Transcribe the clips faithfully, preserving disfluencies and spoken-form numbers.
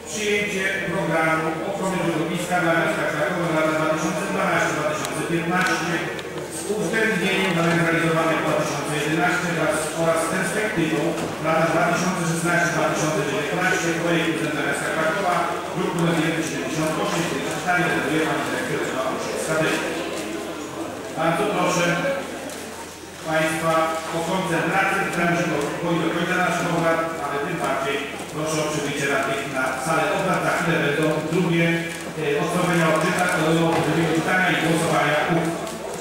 przyjęcie programu ochrony środowiska dla miasta Krakowa na lata dwa tysiące dwunasty do dwa tysiące piętnastego z uwzględnieniem zadań realizowanych w dwa tysiące jedenastym oraz perspektywą lata dwa tysiące szesnasty do dwa tysiące dziewiętnastego projekt prezydenta miasta Krakowa, druk nr siedemdziesiąt osiem, cztery realizuje pan dyrektor Skadek. Bardzo proszę Państwa o koncentrację, która się powinno do końca naszych obrad, ale tym bardziej proszę o przybycie radnych na salę obrad. Za chwilę będą drugie e, odstąpienia od czytania, od drugiego czytania i głosowania uchwał.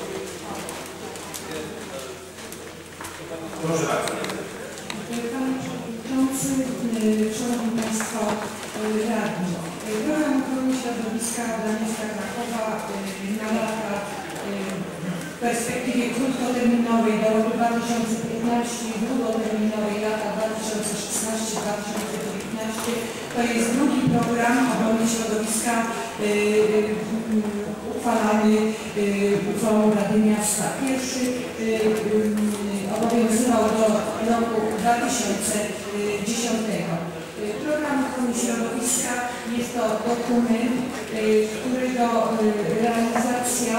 Proszę bardzo. Panie Przewodniczący, Szanowni Państwo Radni. Program ochrony środowiska dla miasta Krakowa na lata w perspektywie krótkoterminowej do roku dwa tysiące piętnastego i długoterminowej lata dwa tysiące szesnasty do dwa tysiące dziewiętnastego to jest drugi program ochrony środowiska yy, uchwalany yy, uchwałą Rady Miasta. Pierwszy yy, obowiązywał do roku dwa tysiące dziesiątego. Program ochrony środowiska jest to dokument, którego realizacja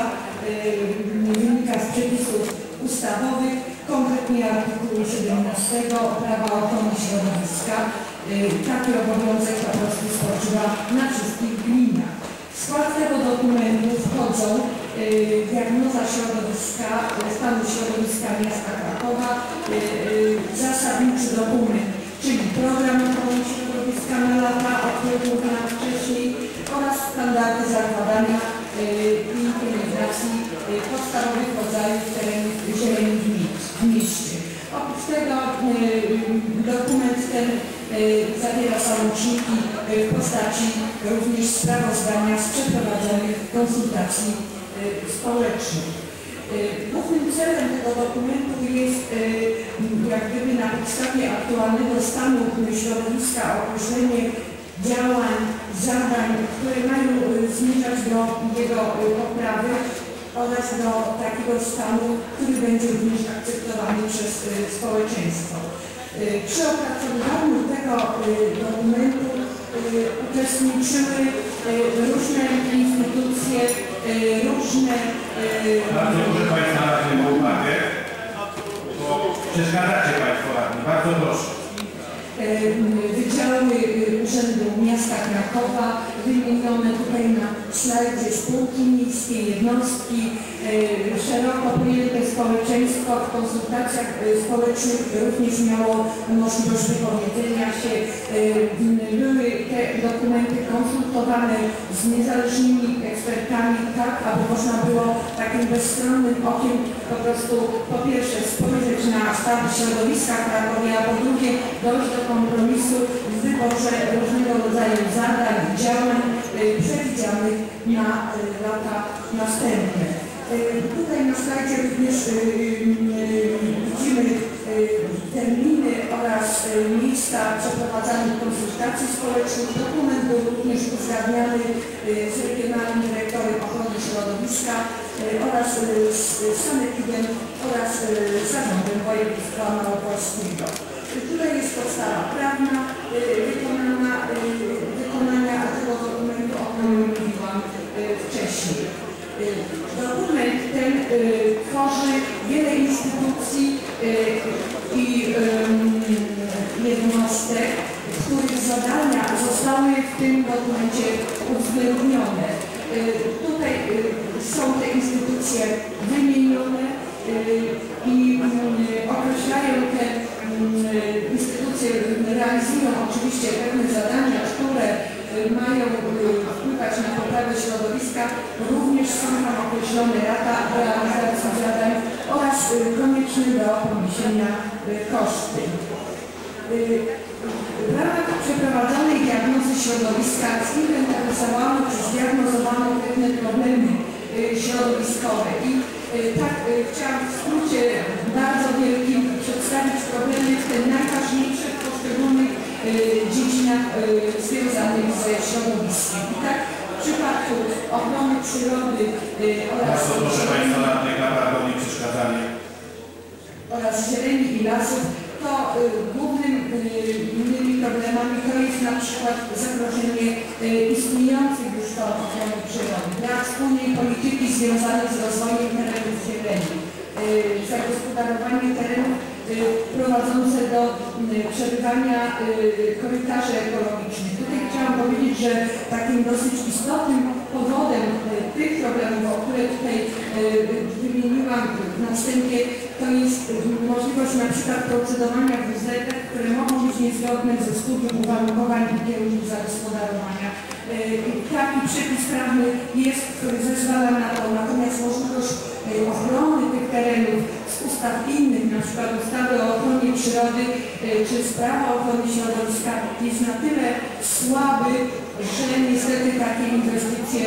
wynika z przepisów ustawowych, konkretnie artykułu siedemnastego Prawa ochrony środowiska. Taki obowiązek po prostu spoczywa na wszystkich gminach. W skład tego dokumentu wchodzą diagnoza środowiska, stanu środowiska miasta Krakowa, zasadniczy dokument, czyli program ochrony środowiska na lata, o których mówiłam wcześniej, oraz standardy zakładania i implementacji podstawowych rodzajów terenów zieleni w mieście. Oprócz tego dokument ten zawiera załączniki w postaci również sprawozdania z przeprowadzonych konsultacji społecznych. Głównym celem tego dokumentu jest jak gdyby na podstawie aktualnego stanu środowiska określenie działań, zadań, które mają zmierzać do jego poprawy oraz do takiego stanu, który będzie również akceptowany przez społeczeństwo. Przy opracowywaniu tego dokumentu uczestniczyły różne instytucje, różne... Bardzo proszę Państwa na tym uwagę, bo przeszkadzacie Państwo radni. Bardzo proszę. Wydziały Urzędu Miasta Krakowa, wymienione tutaj na slajdzie spółki miejskie, jednostki, szeroko pojęte społeczeństwo w konsultacjach społecznych również miało możliwość wypowiedzenia się. Były te dokumenty konsultowane z niezależnymi ekspertami, tak aby można było takim bezstronnym okiem po prostu po pierwsze spojrzeć na stan środowiska w Krakowie, a po drugie dojść do kompromisu w wyborze różnego rodzaju zadań, działań przewidzianych na lata następne. Tutaj na slajdzie również widzimy terminy oraz miejsca przeprowadzanych konsultacji społecznych. Dokument był również uzgadniany z Regionalnym Dyrektorem Ochrony Środowiska oraz z sanepidem oraz Zarządem Województwa Małopolskiego. Tutaj jest podstawa prawna wykonana, wykonania tego dokumentu, o którym mówiłam wcześniej. Dokument ten tworzy wiele instytucji i jednostek, których zadania zostały w tym dokumencie uwzględnione. Tutaj są te instytucje wymienione i określają te instytucje, realizują oczywiście pewne zadania, które mają wpływać na poprawę środowiska, również są tam określone lata realizacji zadań oraz konieczne do poniesienia koszty. W ramach przeprowadzonej diagnozy środowiska zinwentaryzowano czy zdiagnozowano pewne problemy środowiskowe i tak chciałam w skrócie bardzo wielkim przedstawić problemy w te najważniejsze w poszczególnych dziedzinach związanych ze środowiskiem. I tak w przypadku ochrony przyrody oraz... Bardzo proszę Państwa radnych, naprawdę nie przeszkadzanie. oraz zieleni i lasów, to głównym innymi problemami to jest na przykład zagrożenie istniejących już form ochrony przyrody, brak wspólnej polityki związanej z rozwojem terenów zieleni, zagospodarowanie terenów prowadzące do przebywania korytarzy ekologicznych. Tutaj chciałam powiedzieć, że takim dosyć istotnym powodem tych problemów, o które tutaj wymieniłam na wstępie, to jest możliwość na przykład procedowania w W Z T, które mogą być niezgodne ze studium uwarunkowań i kierunków zagospodarowania. Taki przepis prawny jest, który zezwala na to, natomiast możliwość ochrony tych terenów z ustaw innych, na przykład ustawy o ochronie przyrody czy sprawa o ochronie środowiska jest na tyle słaby, że niestety takie inwestycje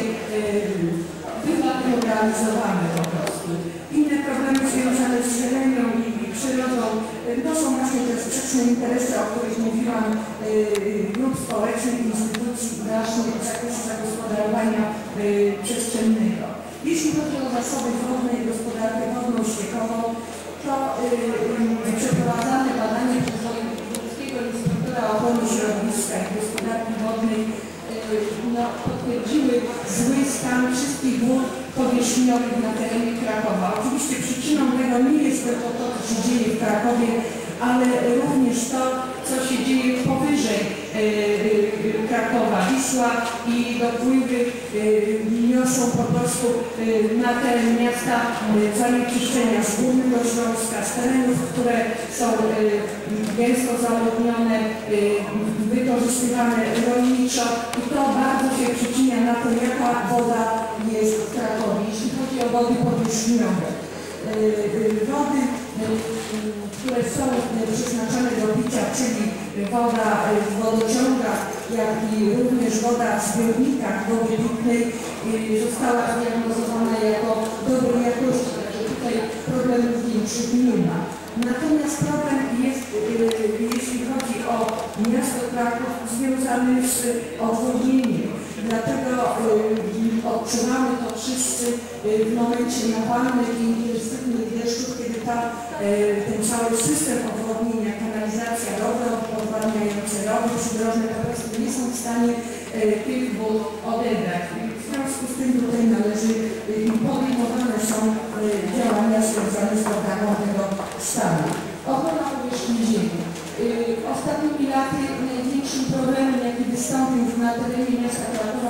bywają realizowane po prostu. Inne problemy związane z zielenią i, i przyrodą to są właśnie te sprzeczne interesy, o których mówiłam, grup społecznych, instytucji ważnych w zakresie zagospodarowania przestrzennego. Jeśli chodzi o zasoby wodne i gospodarkę wodną ściekową, to yy, przeprowadzane badania przez Wojewódzkiego Inspektora Ochrony Środowiska i Gospodarki Wodnej yy, no, potwierdziły zły stan wszystkich wód powierzchniowych na terenie Krakowa. Oczywiście przyczyną tego nie jest tylko to, co się dzieje w Krakowie, ale również to, co się dzieje powyżej yy, Krakowa. Wisła i dopływy yy, niosą po prostu yy, na teren miasta yy, zanieczyszczenia z Górnego Śląska, z terenów, które są yy, gęsto zaludnione, yy, wykorzystywane rolniczo i to bardzo się przyczynia na to, jaka woda jest w Krakowie, jeśli chodzi o wody powierzchniowe. Wody, które są przeznaczone do picia, czyli woda w wodociągach, jak i również woda w zbiornikach wody pitnej została zdiagnozowana jako dobrej jakości, także tutaj problemów większych nie ma. Natomiast problem jest, jeśli chodzi o miasto Kraków, związany z odwodnieniem. Dlatego y, odczuwamy to wszyscy y, w momencie nawalnych i intensywnych deszczów, kiedy ta, y, ten cały system odwodnienia, kanalizacja, rowy odwadniające, rowy przydrożne po prostu nie są w stanie y, tych wód odebrać. W związku z tym tutaj należy y, podejmowane są y, działania związane z poprawą tego stanu. Ochrona powierzchni ziemi. Ostatnimi laty największym problemem, jaki wystąpił na terenie miasta Krakowa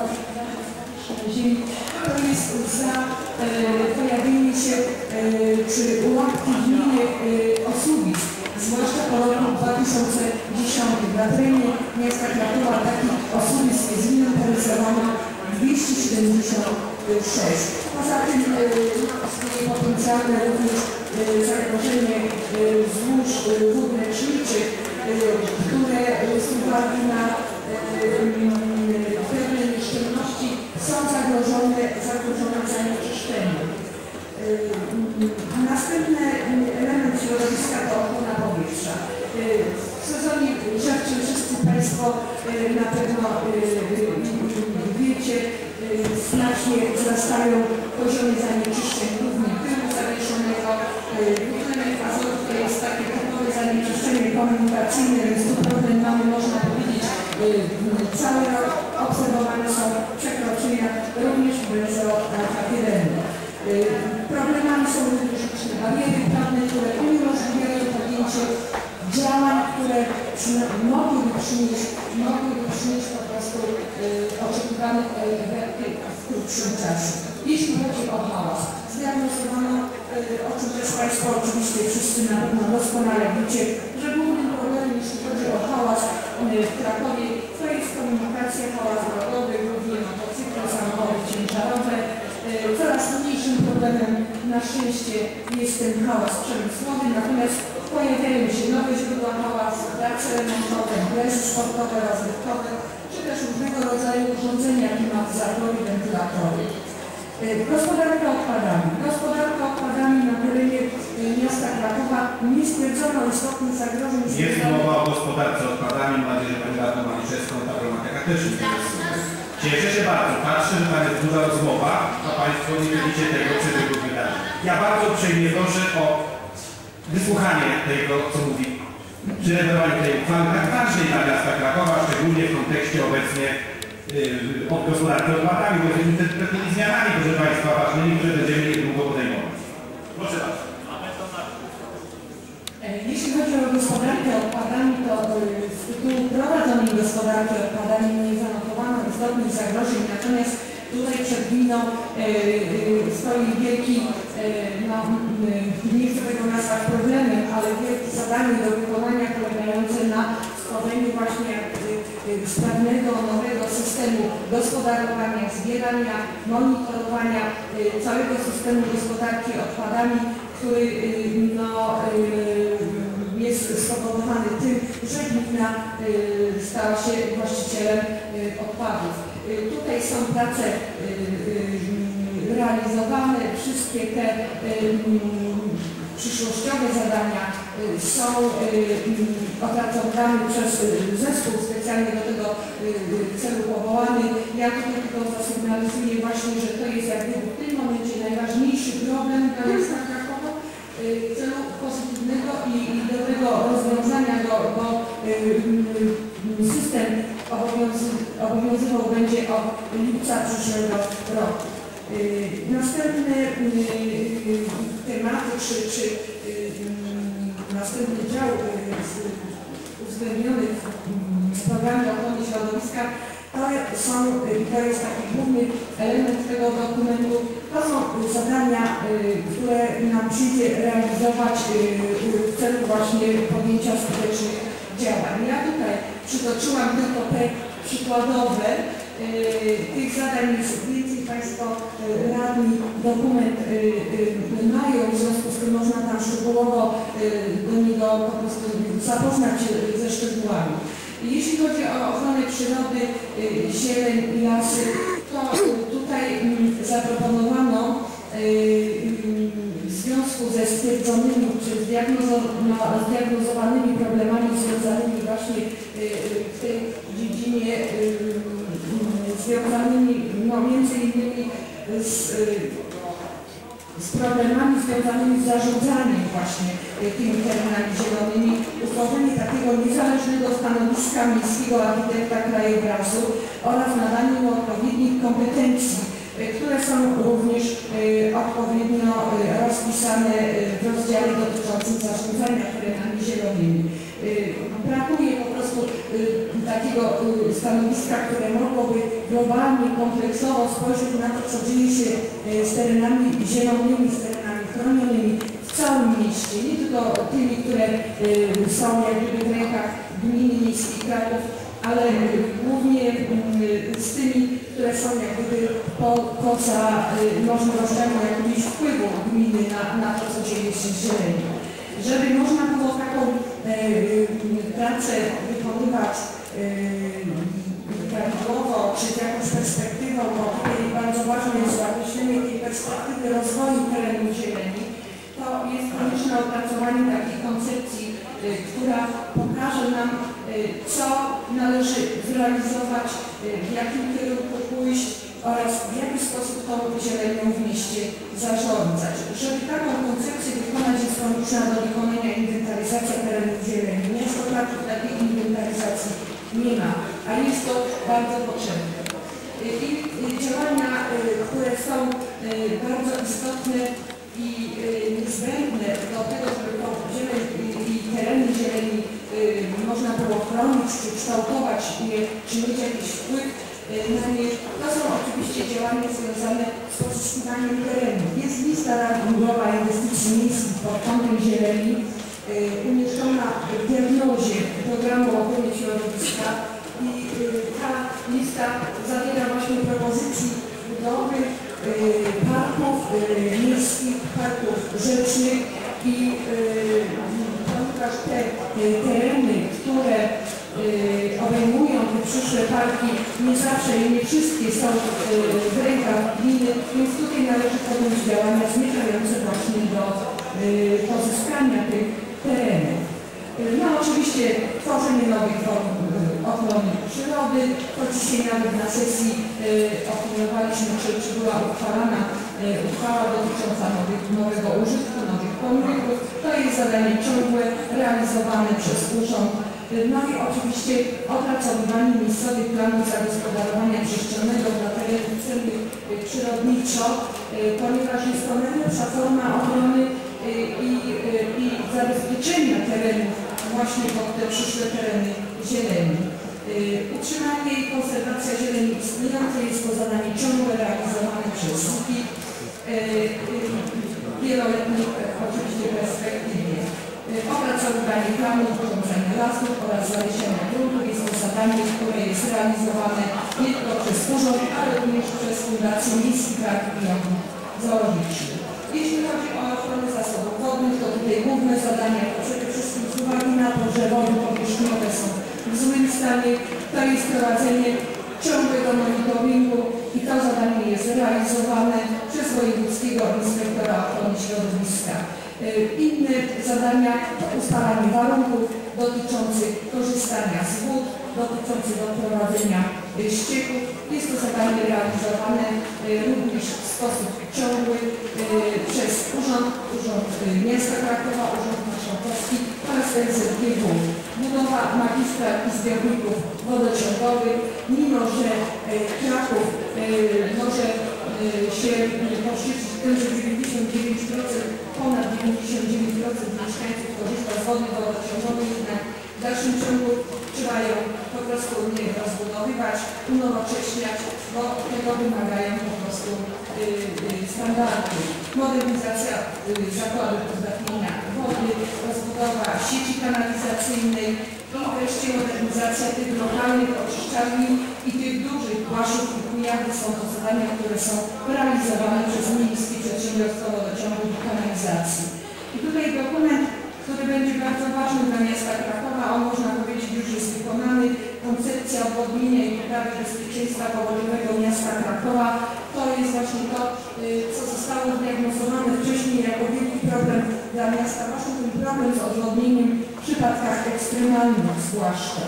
w ziemi, to jest za e, pojawienie się e, czy uaktywnienie e, osuwisk, zwłaszcza po roku dwa tysiące dziesiątym. Na terenie miasta Krakowa takich osuwisk jest zinwentaryzowane dwieście siedemdziesiąt sześć. Poza tym e, istnieje potencjalne również e, zagrożenie e, złóż e, wód leczniczych, które z uwagi na pewne nieszczelności są zagrożone, zagrożone zanieczyszczeniem. Następny element środowiska to ochrona powietrza. W sezonie grzewczym wszyscy Państwo na pewno wiecie, znacznie wzrastają poziomy zanieczyszczeń, głównie pyłu zawieszonego. Dwutlenek azotu to jest takie typowe zanieczyszczenie komunikacyjne, więc tu problem mamy, można powiedzieć, cały rok. Obserwowane są przekroczenia również w bezorotacjach. Problemami są również liczne bariery prawne, które uniemożliwiają podjęcie działań, które mogłyby przynieść, mogłyby przynieść po prostu y, oczekiwane efekty w krótszym czasie. Jeśli chodzi o hałas, zdiagnozowano, y, o czym też Państwo oczywiście wszyscy na pewno doskonale wiecie, że głównym problemem, jeśli chodzi o hałas y, w Krakowie, to jest komunikacja, hałas drogowy, głównie motocykle, samochody ciężarowe. Coraz mniejszym problemem na szczęście jest ten hałas przemysłowy, natomiast pojawiają się nowe źródła hałasu, prace remontowe, imprezy sportowe, rozrywkowe, czy też różnego rodzaju urządzenia, klimatyzatory, wentylatory. Gospodarka odpadami. Gospodarka odpadami na terenie miasta Krakowa nie stwierdzono istotnych zagrożeń. Jest mowa o gospodarce odpadami, mam nadzieję, że Pani Radną Maliszewską ta problematyka też interesuje. Cieszę się bardzo, patrzę, że tam jest duża rozmowa, a Państwo nie widzicie tego przebiegu wydarzeń. Ja bardzo uprzejmie proszę o wysłuchanie tego, co mówi przyrezowaniu tej uchwały tak ważnej dla miasta Krakowa, szczególnie w kontekście obecnie yy, od gospodarki odpadami, bo jesteśmy przed pewnymi zmianami, proszę Państwa, ważnymi, które będziemy niedługo podejmować. Proszę bardzo. Jeśli chodzi o gospodarkę odpadami, to z tytułu prowadzonej gospodarki odpadami nie zanotowano istotnych zagrożeń, natomiast tutaj przed gminą e, e, stoi wielki, e, no, nie chcę tego nazwać problemem, ale wielkie zadanie do wykonania polegające na stworzeniu właśnie e, e, sprawnego, nowego systemu gospodarowania, zbierania, monitorowania e, całego systemu gospodarki odpadami, który e, no, e, jest spowodowany tym, że gmina y, stała się właścicielem y, odpadów. Y, tutaj są prace y, y, realizowane, wszystkie te y, y, przyszłościowe zadania y, są y, y, opracowane przez y, zespół specjalnie do tego y, y, celu powołany. Ja tutaj tylko zasygnalizuję właśnie, że to jest jakby w tym momencie najważniejszy problem dla miasta Krakowa, celu pozytywnego i, i dobrego rozwiązania, bo, bo y, system obowiązy, obowiązywał będzie od lipca przyszłego roku. Y, następne y, y, tematy, czy, czy y, y, następny dział y, uwzględniony w programie ochrony środowiska to są, to jest taki główny element tego dokumentu, to są zadania, które nam przyjdzie realizować w celu właśnie podjęcia skutecznych działań. Ja tutaj przytoczyłam tylko te przykładowe. Tych zadań jest więcej, Państwo radni dokument mają, w związku z tym można tam szczegółowo do niego po prostu zapoznać się ze szczegółami. Jeśli chodzi o ochronę przyrody, zieleń i lasy, to tutaj zaproponowano w związku ze stwierdzonymi czy zdiagnozowanymi problemami związanymi właśnie w tej dziedzinie, związanymi no, między innymi z z problemami związanymi z zarządzaniem właśnie tymi terenami zielonymi, utworzenie takiego niezależnego stanowiska miejskiego architekta krajobrazu oraz nadanie mu odpowiednich kompetencji, które są również odpowiednio rozpisane w rozdziale dotyczącym zarządzania terenami zielonymi. Brakuje po prostu takiego stanowiska, które mogłoby globalnie, kompleksowo spojrzeć na to, co dzieje się z terenami zielonymi, z terenami chronionymi w całym mieście, nie tylko tymi, które są jakby w rękach gminy miejskiej Kraków, ale głównie z tymi, które są jakby po, poza możliwościami jakiegoś wpływu gminy na, na to, co dzieje się z zielenią. Żeby można było taką e, pracę wykonywać e, prawidłowo, czy z jakąś perspektywą, bo tutaj bardzo ważne jest określenie tej perspektywy rozwoju terenu zieleni, to jest konieczne opracowanie takiej koncepcji, e, która pokaże nam, e, co należy zrealizować, e, w jakim kierunku pójść oraz w jaki sposób tą zielenią w mieście zarządzać. Żeby taką koncepcję wykonać, jest konieczna do wykonania inwentaryzacja terenów zieleni. Miasto Kraków takiej inwentaryzacji nie ma, a jest to bardzo potrzebne. I działania, które są bardzo istotne i niezbędne do tego, żeby tą zieleń i tereny zieleni można było chronić, czy kształtować je, czy mieć jakiś wpływ na nie, to są oczywiście działania związane z pozyskiwaniem terenu. Jest lista rankingowa inwestycji miejskich pod kątem zieleni umieszczona w diagnozie programu ochrony środowiska i ta lista zawiera właśnie propozycji budowy parków miejskich, parków rzecznych i ponieważ te tereny, które obejmują te przyszłe parki, nie zawsze i nie wszystkie są w rękach gminy, więc tutaj należy podjąć działania zmierzające właśnie do pozyskania tych terenów. No oczywiście tworzenie nowych form ochrony przyrody, to dzisiaj nawet na sesji opiniowaliśmy, czy, czy była uchwalana uchwała dotycząca nowych, nowego użytku, nowych pomników. To jest zadanie ciągłe, realizowane przez urząd. No i oczywiście opracowywanie miejscowych planów zagospodarowania przestrzennego dla terenów cennych przyrodniczo, ponieważ jest to najlepsza forma ochrony i, i zabezpieczenia terenów właśnie pod te przyszłe tereny zieleni. Utrzymanie i konserwacja zieleni istniejącej jest to zadanie ciągłe realizowane przez S U P I wieloletniej oczywiście perspektywie. Opracowywanie planów urządzenia lasów oraz zalesienia gruntów jest to zadanie, które jest realizowane nie tylko przez urząd, ale również przez Fundację Miejskich Parków i Ogród Zoologicznych. Jeśli chodzi o ochronę zasobów wodnych, to tutaj główne zadania to przede wszystkim z uwagi na to, że wody powierzchniowe są w złym stanie, to jest prowadzenie ciągłego monitoringu i to zadanie jest realizowane przez wojewódzkiego inspektora ochrony środowiska. Inne zadania to ustalanie warunków dotyczących korzystania z wód, dotyczących odprowadzenia ścieków. Jest to zadanie realizowane również w sposób ciągły przez Urząd, Urząd Miasta Krakowa, Urząd Marszałkowski oraz N Z G W. Budowa magistrad i zbiorników wodociągowych, mimo że Kraków może się poszczycić tym, że dziewięćdziesiąt dziewięć procent, ponad dziewięćdziesiąt dziewięć procent mieszkańców korzysta z wody wodociągowej, jednak w dalszym ciągu trzeba ją po prostu nie rozbudowywać, unowocześniać, bo tego wymagają po prostu standardy. Modernizacja zakładów uzdatnienia wody, rozbudowa sieci kanalizacyjnej i wreszcie modernizacja tych lokalnych oczyszczalni i tych dużych płaszów i kujawów. Są to zadania, które są realizowane przez Miejskie Przedsiębiorstwo Wodociągów i Kanalizacji. I tutaj dokument, który będzie bardzo ważny dla miasta Krakowa, on można powiedzieć już jest wykonany. Koncepcja odwodnienia i poprawy bezpieczeństwa powodziowego miasta Krakowa to jest właśnie to, co zostało zdiagnozowane wcześniej jako wielki problem dla miasta, właśnie ten problem z odwodnieniem w przypadkach ekstremalnych zwłaszcza.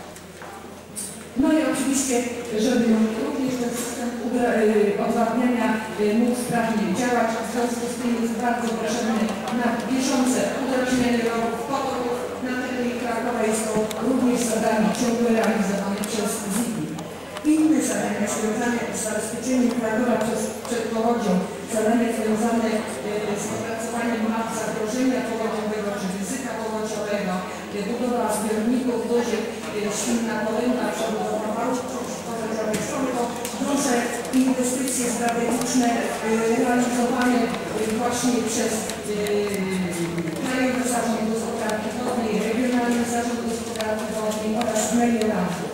No i oczywiście, żeby również ten system odwadniania mógł sprawnie działać, w związku z tym jest bardzo potrzebny na bieżące udrażnianie rowów, potoków na terenie Krakowa. Jest to również zadanie ciągle realizowane przez Z I P I. Inne zadania związane z zabezpieczeniem Krakowa przez, przed powodzią, zadania związane z opracowaniem map zagrożenia powodziowego czy ryzyka powodziowego, budowa zbiorników dużych, silna polęda, przebudowa warunków powodziowych. Są to duże inwestycje strategiczne realizowane właśnie przez Krajowy Zarząd Gospodarki Wodnej, Regionalny Zarząd Gospodarki Wodnej oraz meliorantów.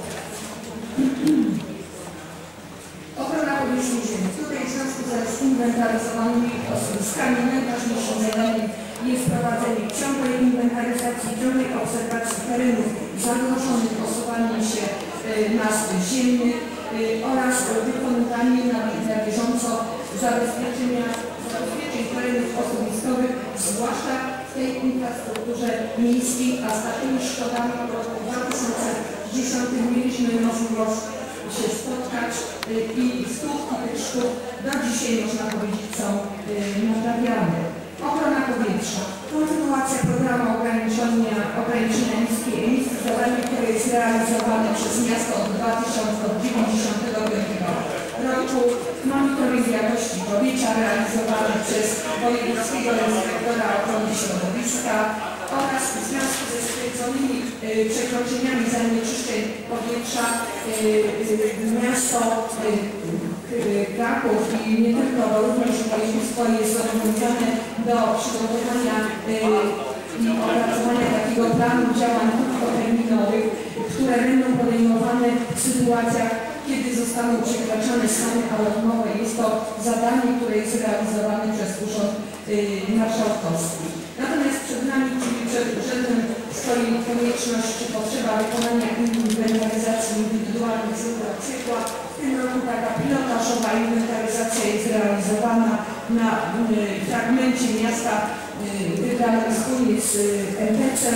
Ochrona powierzchni ziemi. Tutaj w związku z inwentaryzowanymi osuwiskami najważniejszym zadaniem jest prowadzenie ciągłej inwentaryzacji, ciągłej obserwacji terenów zagrożonych osuwaniem się mas ziemnych oraz wykonywanie na, na bieżąco zabezpieczenia zabezpieczeń terenów osuwiskowych, zwłaszcza w tej infrastrukturze miejskiej, a z takimi szkodami w roku dwa tysiące dziesiątym mieliśmy możliwość się spotkać i skutki tych szkód do dzisiaj, można powiedzieć, są naprawiane. Ochrona powietrza. Kontynuacja programu ograniczenia, ograniczenia niskiej emisji, zadanie, które jest realizowane przez miasto od dwa tysiące dziewięćdziesiątego piątego roku. Monitoring jakości powietrza realizowany przez wojewódzkiego inspektora ochrony środowiska oraz w związku ze stwierdzonymi y, przekroczeniami zanieczyszczeń powietrza y, y, miasto y, Kraków i nie tylko, bo również województwo jest zobowiązane do przygotowania i opracowania takiego planu działań krótkoterminowych, które będą podejmowane w sytuacjach, kiedy zostaną przekraczane stany alarmowe. Jest to zadanie, które jest realizowane przez Urząd Marszałkowski. Natomiast przed nami, czyli przed urzędem, stoi konieczność czy potrzeba wykonania inwentaryzacji indywidualnych źródeł ciepła. W tym roku taka pilotażowa inwentaryzacja jest realizowana na fragmencie miasta wybranym wspólnie z M P C em.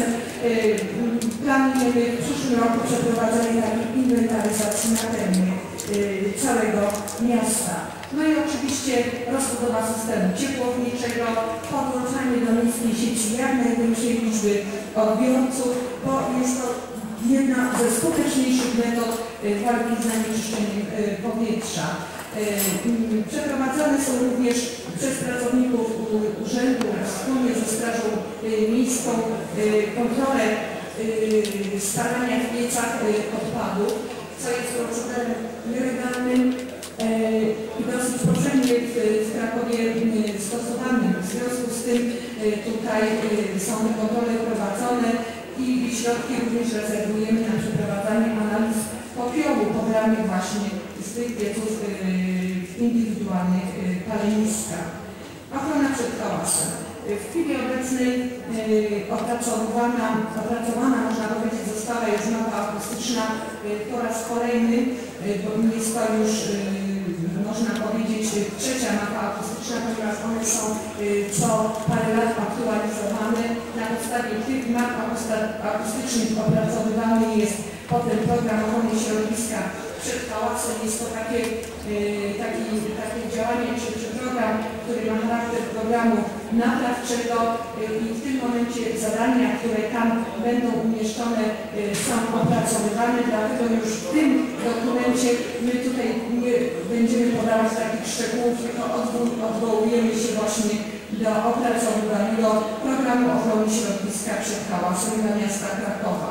Planujemy w przyszłym roku przeprowadzenie takiej inwentaryzacji na terenie całego miasta. No i oczywiście rozbudowa systemu ciepłowniczego, podłączanie do miejskiej sieci jak największej liczby odbiorców, bo jest to jedna ze skuteczniejszych metod walki z zanieczyszczeniem powietrza. Przeprowadzane są również przez pracowników urzędu wspólnie ze Strażą Miejską kontrolę spalania w piecach odpadów, co jest procederem nielegalnym i dosyć powszechnie w Krakowie stosowanym. W związku z tym tutaj są te kontrole prowadzone i środki również rezerwujemy na przeprowadzanie analiz popiołu pobranych właśnie z tych pieców indywidualnych paleniska. Ochrona przed hałasem. W chwili obecnej opracowana, opracowana, można powiedzieć, została już mapa akustyczna po raz kolejny, bo jest to już, można powiedzieć, trzecia mapa akustyczna, ponieważ one są co parę lat aktualizowane. Na podstawie tych map akustycznych opracowywany jest potem program ochrony środowiska przed hałasem. Jest to takie, taki, takie działanie, czy, czy program, który ma charakter programu naprawczego i w tym momencie zadania, które tam będą umieszczone, są opracowywane, dlatego już w tym dokumencie my tutaj nie będziemy podawać takich szczegółów, tylko odwołujemy się właśnie do opracowywanego programu ochrony środowiska przed hałasem dla miasta Krakowa.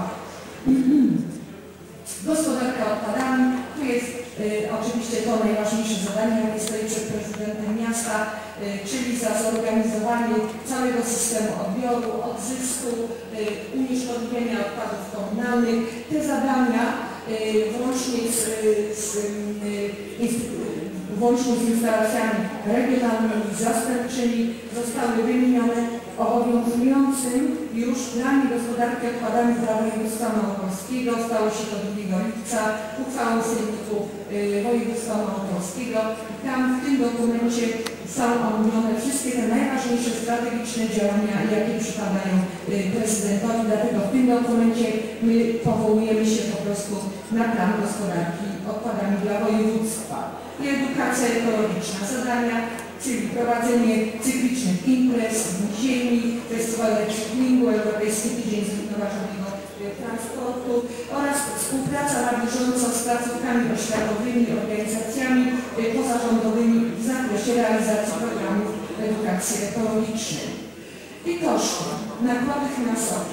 Gospodarka odpadami, tu jest y, oczywiście to najważniejsze zadanie, jakie stoi przed prezydentem miasta, y, czyli za zorganizowanie całego systemu odbioru, odzysku, y, unieszkodliwienia odpadów komunalnych. Te zadania y, włącznie z, z, y, włącznie z instalacjami regionalnymi, zastępczymi zostały wymienione obowiązującym już planie gospodarki odpadami dla województwa małopolskiego. Stało się to drugiego lipca uchwałą Sejmiku y, województwa małopolskiego. Tam w tym dokumencie są omówione wszystkie te najważniejsze strategiczne działania, jakie przypadają y, prezydentowi. Dlatego w tym dokumencie my powołujemy się po prostu na plan gospodarki odpadami dla województwa. I edukacja ekologiczna, zadania, czyli prowadzenie cyklicznych imprez, ziemi, festiwal recyklingu, Europejski Tydzień Zrównoważonego Transportu oraz współpraca na bieżąco z placówkami oświatowymi, organizacjami pozarządowymi w zakresie realizacji programów edukacji ekologicznej. I koszty, nakłady finansowe.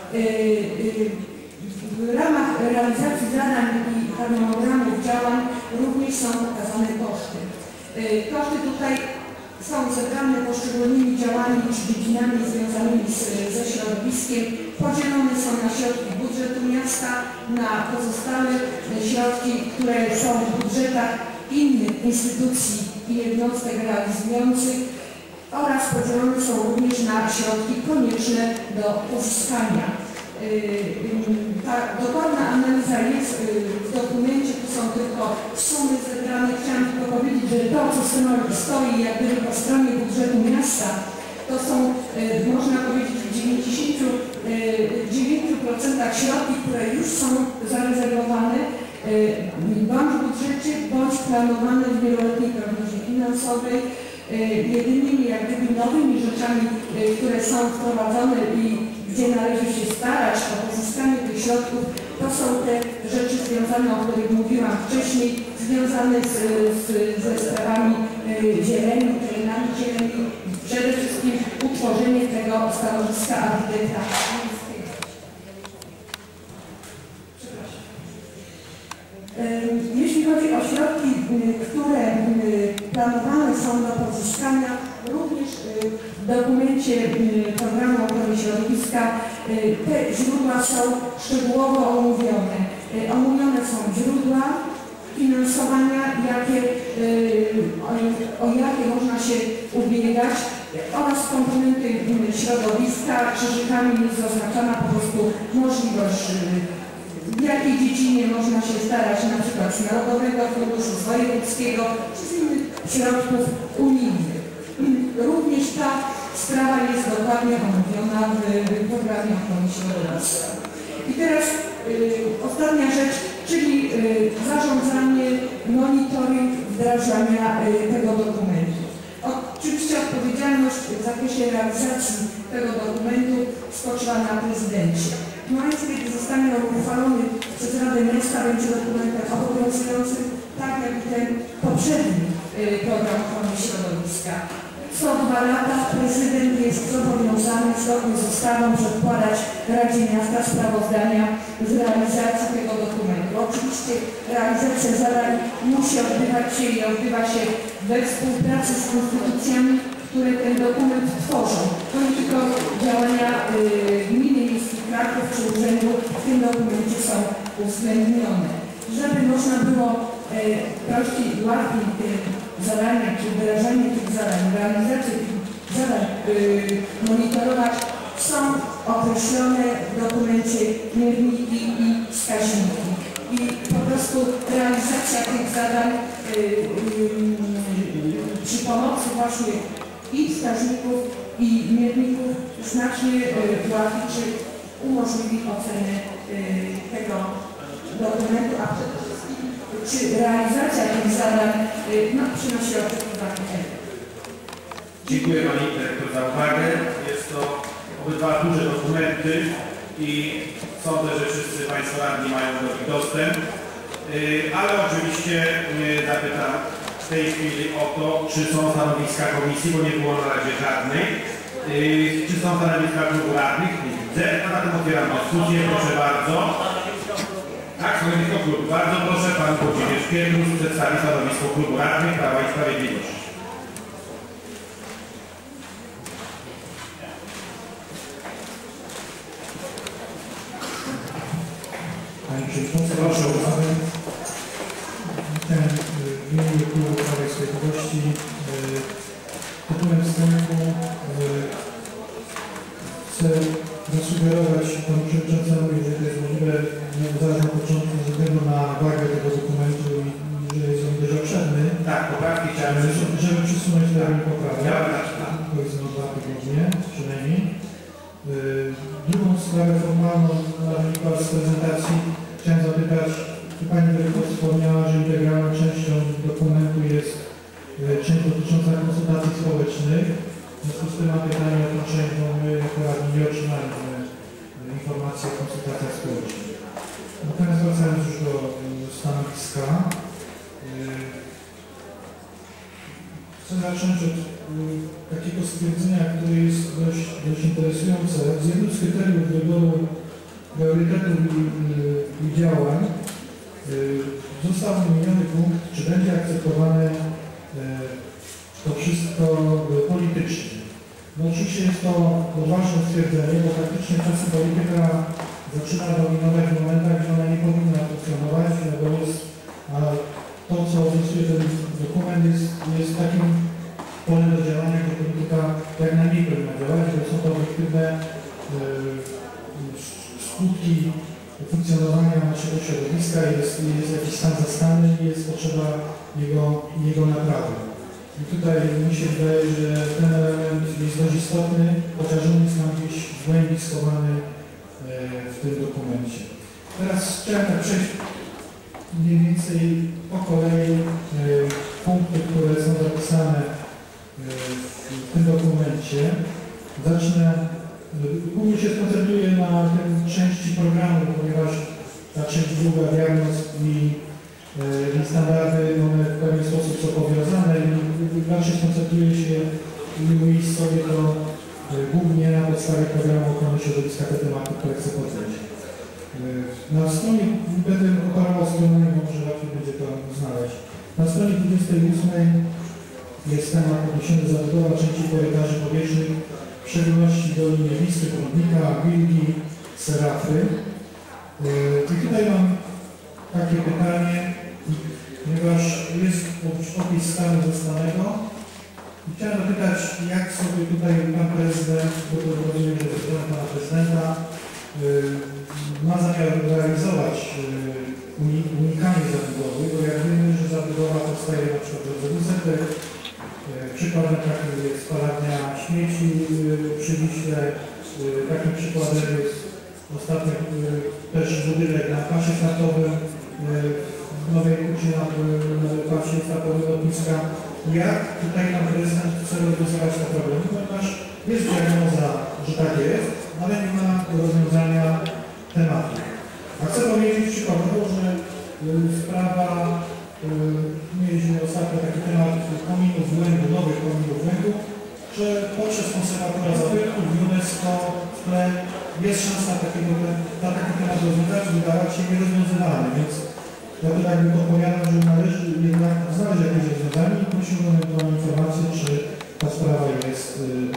W ramach realizacji zadań i harmonogramów działań również są pokazane koszty. Koszty tutaj są zebrane poszczególnymi działaniami czy dziedzinami związanymi z, ze środowiskiem. Podzielone są na środki budżetu miasta, na pozostałe środki, które są w budżetach innych instytucji i jednostek realizujących oraz podzielone są również na środki konieczne do uzyskania. Ta dokładna analiza jest w dokumencie, tu są tylko sumy zebrane. Chciałam tylko powiedzieć, że to, co stoi jak gdyby po stronie budżetu miasta, to są, można powiedzieć, w dziewięćdziesięciu dziewięciu procentach środki, które już są zarezerwowane bądź w budżecie, bądź planowane w wieloletniej prognozie finansowej. Jedynymi jak gdyby nowymi rzeczami, które są wprowadzone i gdzie należy się starać o pozyskanie tych środków, to są te rzeczy związane, o których mówiłam wcześniej, związane z, z, ze sprawami zieleni, terenami zieleni, przede wszystkim utworzenie tego stanowiska architekta. Jeśli chodzi o środki, które planowane są do pozyskania, również w dokumencie programu ochrony środowiska te źródła są szczegółowo omówione. Omówione są źródła finansowania, jakie, o jakie można się ubiegać, oraz komponenty środowiska. Krzyżykami jest zaznaczona po prostu możliwość, w jakiej dziedzinie można się starać, na przykład z Narodowego Funduszu, z wojewódzkiego, czy z innych środków unijnych. Również ta sprawa jest dokładnie omówiona w, w programie ochrony środowiska. I teraz y, ostatnia rzecz, czyli y, zarządzanie, monitoring wdrażania y, tego dokumentu. Oczywiście odpowiedzialność w zakresie realizacji tego dokumentu spoczywa na prezydencie. W momencie, kiedy zostanie on uchwalony przez Radę Miasta, będzie dokumentem obowiązującym, tak jak ten poprzedni y, program ochrony środowiska. Co dwa lata prezydent jest zobowiązany zgodnie z ustawą przedkładać Radzie Miasta sprawozdania z realizacji tego dokumentu. Oczywiście realizacja zadań musi odbywać się i odbywa się we współpracy z instytucjami, które ten dokument tworzą. To nie tylko działania y, gminy miejskich Kraków czy urzędu w tym dokumencie są uwzględnione. Żeby można było y, prościej i łatwiej y, zadania, czy wyrażanie tych zadań, realizację tych zadań y, monitorować, są określone w dokumencie mierniki i wskaźniki. I po prostu realizacja tych zadań y, y, przy pomocy właśnie i wskaźników, i mierników znacznie y, ułatwi, czy umożliwi ocenę y, tego dokumentu, a przede wszystkim czy realizacja tych zadań y, no, przynosi oczekiwany efekt. Dziękuję Pani Dyrektor za uwagę. Jest to obydwa duże dokumenty i sądzę, że wszyscy Państwo radni mają do nich dostęp. Ale oczywiście zapytam w tej chwili o to, czy są stanowiska komisji, bo nie było na razie żadnej. Czy są stanowiska klubu radnych? Nie widzę. A zatem otwieram dyskusję. Proszę bardzo. Tak, stanowisko klubu. Bardzo proszę, Pan Włodzimierz Pietrus przedstawi stanowisko klubu radnych Prawa i Sprawiedliwości. Panie Przewodniczący, proszę o uwagę. Witam w imieniu klubu Prawa i Sprawiedliwości. Tytułem wstępu chcę zasugerować Panu Przewodniczącemu, że to jest możliwe zaraz na początku, ze względu na wagę tego dokumentu i że jest on dość obszerny. Tak, poprawki chciałem, żeby, żeby przesunąć termin poprawki. Ja tak. Powiedzmy o dwa tygodnie przynajmniej. Drugą sprawę formalną na wynikła z prezentacji chciałem zapytać, czy Pani Dyrektor wspomniała, że integralną częścią dokumentu jest część dotycząca konsultacji społecznych. W związku z tym mam pytanie o tę część, bo my jako radni nie otrzymaliśmy informacji o konsultacjach społecznych. Natomiast wracając już do stanowiska, chcę zacząć od takiego stwierdzenia, które jest dość, dość interesujące. Z jednym z kryteriów wyboru priorytetów i, i działań został wymieniony punkt, czy będzie akceptowane to wszystko politycznie. No oczywiście jest to odważne stwierdzenie, bo faktycznie czasem polityka zaczyna dominować w momentach, gdzie ona nie powinna funkcjonować, bo jest, a to, co opisuje ten dokument, jest, jest takim polem do działania, gdzie polityka jak najmniej powinna działać, bo są to obiektywne yy, skutki funkcjonowania naszego środowiska, jest, jest jakiś stan zastany i jest potrzeba jego, jego naprawy. I tutaj mi się wydaje, że ten element jest dość istotny, chociaż on jest nam gdzieś w głębi schowany w tym dokumencie. Teraz chciałem tak przejść mniej więcej po kolei punkty, które są zapisane w tym dokumencie. Zacznę, głównie się skoncentruję na tej części programu, ponieważ ta część druga, diagnoz i i standardy, one w pewien sposób są powiązane i raczej skoncentruję się i umiejscowię to głównie na podstawie programu ochrony środowiska te tematy, które chcę podjąć. Na stronie, będę operował stronami, bo może łatwiej będzie to znaleźć. Na stronie dwudziestej ósmej jest temat odniesiony do zabudowa części korytarzy powietrznych, w szczególności do linii Wisły, Prądnika, Wilgi, Serafy. I tutaj mam takie pytanie, ponieważ jest opis stanu zastanego. Chciałem zapytać, jak sobie tutaj Pan Prezydent, bo to rozumiem, że prezydent Pana Prezydenta yy, ma zamiar realizować yy, unikanie zabudowy, bo jak wiemy, że zabudowa powstaje na przykład w drodze Busetek, yy, przy przykładem takim jest spalarnia śmieci przy Wiśle. Takim przykładem jest ostatnio też budynek na pasie startowym w Nowej Hucie, na pasie startowym lotniska. Jak tutaj nam prezydent chce rozwiązywać ten problem? Ponieważ jest diagnoza, że tak jest, ale nie ma rozwiązania tematu. A chcę powiedzieć przykładowo, że sprawa, mieliśmy ostatnio taki temat kominów węglu, nowych kominów węglu, że poprzez konserwatora zabytków UNESCO w tle jest szansa takiego, na taki temat rozwiązać, wydawać się nierozwiązywalny, więc ja tutaj bym odpowiadał, że należy jednak znaleźć jakieś rozwiązanie i prosiłbym o informację, czy ta sprawa jest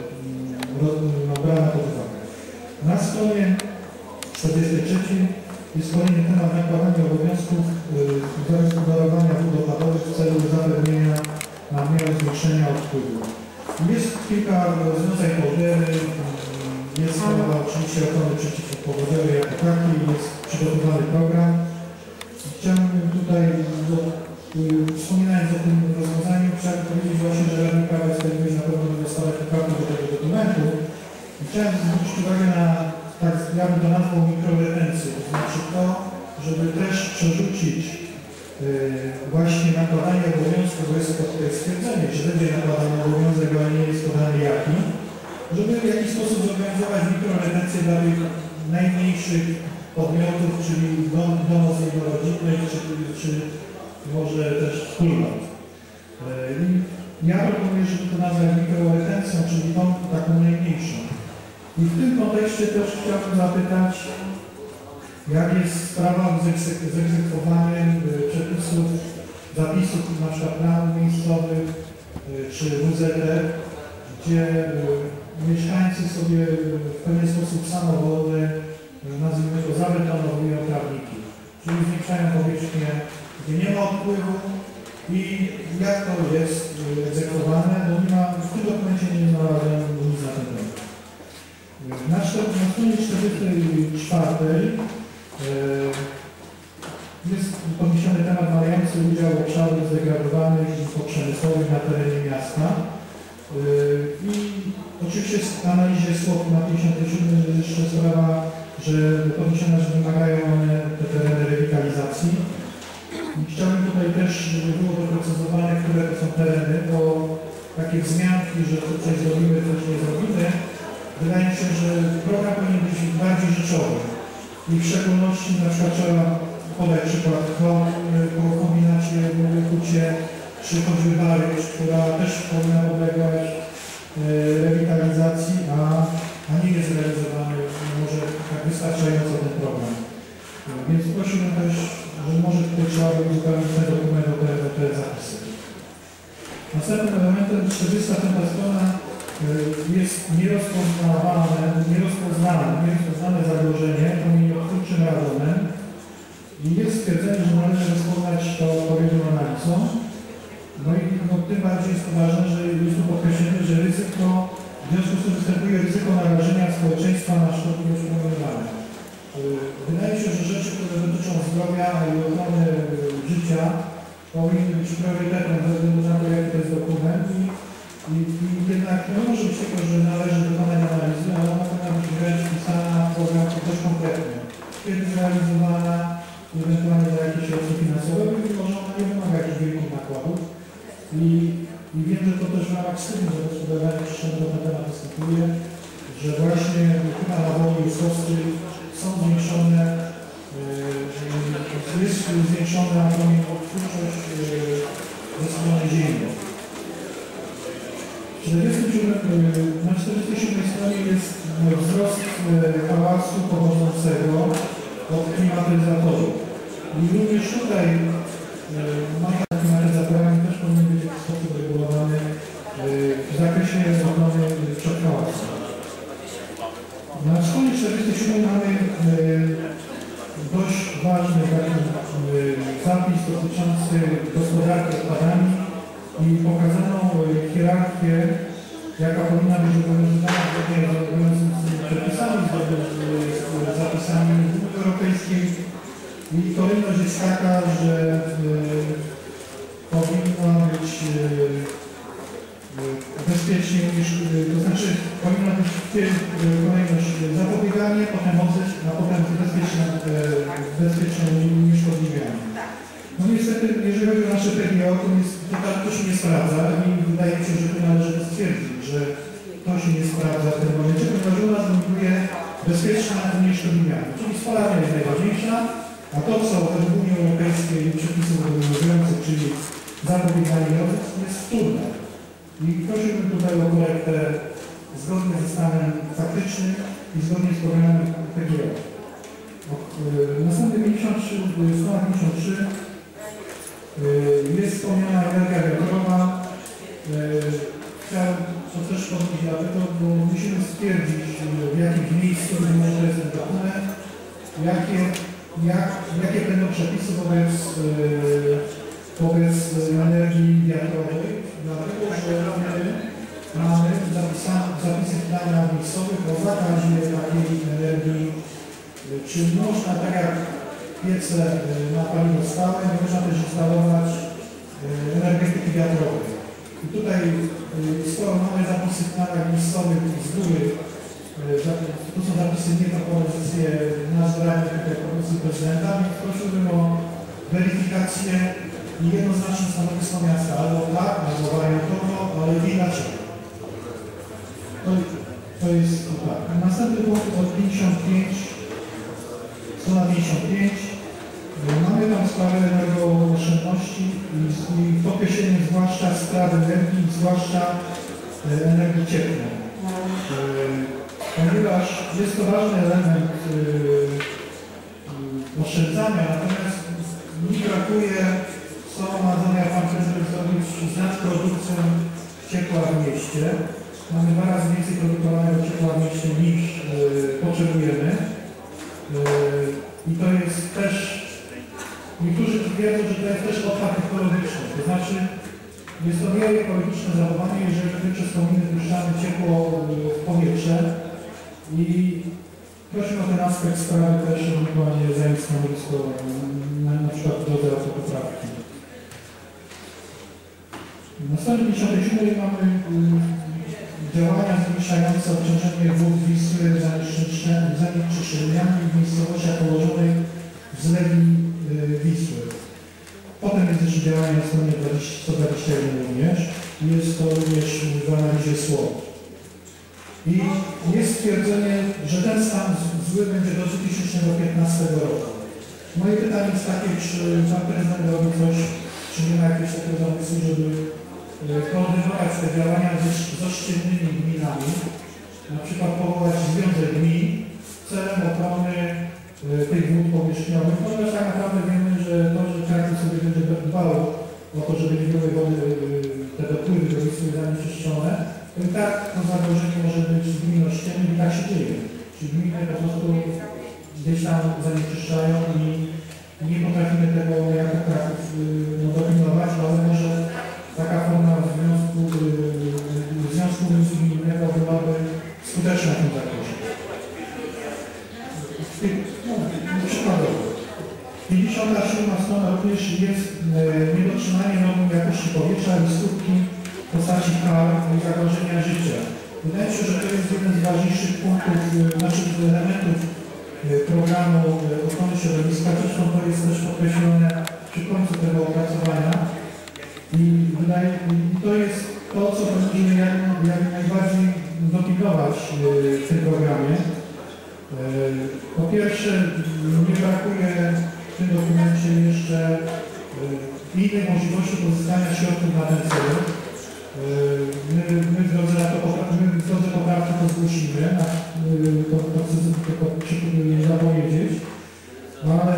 yy, brana pod uwagę. Na stronie czterdziestej trzeciej jest kolejny temat nakładania obowiązków yy, zagospodarowania wód opadowych w celu zapewnienia nadmiaru zwiększenia odpływu. Jest kilka rozwiązań południowych, jest sprawa oczywiście ochrony przeciwpowodziowej jako takiej, jest przygotowany program. Chciałbym tutaj, bo, y, wspominając o tym rozwiązaniu, chciałbym powiedzieć właśnie, że Radni Prawa i Sprawiedliwości na pewno będą dostawać poprawkę do tego dokumentu. I chciałem zwrócić uwagę na, tak ja bym to nazwał mikroretencję, to znaczy to, żeby też przerzucić y, właśnie nakładanie obowiązku, bo jest to stwierdzenie, że będzie nakładany obowiązek, ale nie jest podany jaki, żeby w jakiś sposób zorganizować mikroretencję dla tych najmniejszych podmiotów, czyli dom, domów jednorodzinnych, czy, czy może też wspólnot. I ja proponuję, żeby to nazwać mikroretencją, czyli tą taką najmniejszą. I w tym kontekście też chciałbym zapytać, jak jest sprawa z egzekwowaniem przepisów, zapisów na przykład planów miejscowych czy W Z R, gdzie mieszkańcy sobie w pewien sposób samowolny, nazwijmy to, zabetonowują trawniki, czyli zwiększają powierzchnię, gdzie nie ma odpływu i jak to jest egzekwowane, bo nie ma, w tym dokumencie nie znalazłem nic na ten temat. Na, na stronie czterdziestej czwartej jest podniesiony temat mający udział obszarów zdegradowanych i poprzemysłowych na terenie miasta. I oczywiście w analizie słów na pięćdziesiątym siódmym jest jeszcze sprawa, że podniesione, że wymagają one te tereny rewitalizacji. I chciałbym tutaj też, żeby było doprecyzowane, które to są tereny, bo takie wzmianki, że to coś zrobimy, coś nie zrobimy, wydaje mi się, że program powinien być bardziej rzeczowy. I w szczególności na przykład trzeba podać przykład po kombinacie w Hucie, czy choćby Baryć, która też powinna podlegać e, rewitalizacji, a, a nie jest realizowany może tak wystarczająco ten program. Więc prosiłbym też, że może tutaj trzeba by uzupełnić ten dokument o te, o te zapisy. Następnym elementem czterdziesta piąta strona jest nierozpoznawane, nierozpoznane, nierozpoznane zagrożenie promieniotwórczym radonem i jest stwierdzenie, że należy rozpoznać to odpowiednią analizą. No i no, tym bardziej jest to ważne, że jest tu podkreślenie, że ryzyko, w związku z tym występuje ryzyko narażenia społeczeństwa na szkodliwość promieniowania. Wydaje się, że rzeczy, które dotyczą zdrowia i ochrony życia powinny być priorytetem ze względu na to, jaki to jest dokument. I, i, i jednak nie może być tylko, że należy wykonać analizę, ale ona powinna być wręcz wpisana w program dość konkretnie. Kiedy zrealizowana, ewentualnie za jakieś środki finansowe, być może ona nie wymaga jakichś wielkich nakładów. I, I wiem, że to też w ramach studium zagospodarowania przestrzennego na temat występuje, że właśnie chyba na Woli Justowskiej są zwiększone, yy, jest zwiększona promieniotwórczość yy, ze strony Ziemi. Na czterdziestej siódmej stronie jest wzrost hałasu pochodzącego od klimatyzatorów. I również tutaj masa klimatyzatorami też powinien być w jakiś sposób regulowany w zakresie ochrony przed hałasem. Na stronie czterdziestej siódmej mamy dość ważny taki zapis dotyczący gospodarki odpadami i pokazaną hierarchię, jaka powinna być obowiązywana zgodnie z obowiązującymi przepisami, zgodnie z zapisami Unii Europejskiej. I kolejność jest taka, że y, powinna być y, bezpiecznie niż, to znaczy powinna być kolejność zapobieganie, potem odzysk, a potem bezpieczne, bezpieczne unieszkodliwianie. No niestety, jeżeli chodzi o nasze P G O, to, jest, to, to się nie sprawdza i wydaje mi się, że to należy stwierdzić, że to się nie sprawdza w tym momencie, ponieważ u nas dominuje bezpieczne unieszkodliwianie. Czyli spalanie jest najważniejsza, a to, co według Unii Europejskiej i przepisów obowiązujących, czyli zapobieganie odzysk, jest wtórne. I prosiłbym tutaj o korektę zgodnie ze stanem faktycznym i zgodnie z programem P G O. Następny pięćdziesiąt trzy, strona pięćdziesiąt trzy jest wspomniana energia wiatrowa. Chciałem to też powiedzieć dlatego, bo musimy stwierdzić, w jakich miejscach może jest ten dokument, jakie, jak, jakie będą przepisy wobec, wobec energii wiatrowej, dlatego że my mamy zapisy w planach miejscowych o zakazie takiej energii. Czy można, tak jak piece na paliwo stałe, można też instalować energetyki wiatrowej. I tutaj, skoro mamy zapisy w planach miejscowych z góry, to są zapisy nie propozycje na zbranie tutaj propozycji prezydenta, więc prosiłbym o weryfikację i jednoznaczne stanowisko miasta, albo tak, albo wariantowo, ale i dlaczego. To, to jest tak. Następny punkt od pięćdziesiąt pięć. Strona pięćdziesiąt pięć. Mamy tam sprawę energooszczędności i podkreślenie zwłaszcza sprawy energii, zwłaszcza energii cieplnej. Ponieważ jest to ważny element oszczędzania, natomiast mi brakuje, co ma zamiar pan prezydent zrobić z nadprodukcją ciepła w mieście. Mamy dwa razy więcej produkowanego ciepła w mieście niż potrzebujemy. I to jest też, niektórzy twierdzą, że to jest też odpad ekologiczny, to znaczy jest to nie ekologiczne zachowanie, jeżeli my przez kominy puszczamy ciepło w powietrze i prosimy o ten aspekt sprawy też ewentualnie zająć stanowisko na, na przykład w drodze autopoprawki. Następnie pięćdziesiąt siedem mamy działania zmniejszające obciążenie wód Wisły zanieczyszczeniami w miejscowościach położonych w zlewi Wisły. Potem jest jeszcze działanie na stronie sto dwadzieścia jeden również. Jest to również w analizie słów. I jest stwierdzenie, że ten stan zły będzie do dwa tysiące piętnastego roku. Moje pytanie jest takie, czy pan prezydent robi coś, czy nie ma jakiegoś takiego zamysłu, żeby koordynować te działania z oszczędnymi gminami, na przykład powołać związek gmin celem ochrony tych wód powierzchniowych, ponieważ tak naprawdę wiemy, że to, że każdy sobie będzie dbał o to, żeby nie były wody, te dopływy do Wisły zanieczyszczone, to i tak to zagrożenie może być gmin ościennych i tak się dzieje. Czyli gminy po prostu gdzieś tam zanieczyszczają i nie potrafimy tego jako Kraków no, dopilnować, ale może taka forma związku, związku międzygminnego byłaby skuteczna w tym zakresie. No, przykładowo. pięćdziesiąta siódma strona również jest niedotrzymanie norm jakości powietrza i skutki w postaci kar i zagrożenia życia. Wydaje mi się, że to jest jeden z ważniejszych punktów, naszych elementów programu ochrony środowiska. Zresztą to jest też podkreślone przy końcu tego opracowania. I wydaje mi to jest to, co powinniśmy jak, jak najbardziej dopilnować w tym programie. Po pierwsze, nie brakuje w tym dokumencie jeszcze innej możliwości pozyskania środków na ten cel. My, my w drodze na to my w drodze poprawki to zgłosimy, to, to chcę tylko zapowiedzieć, ale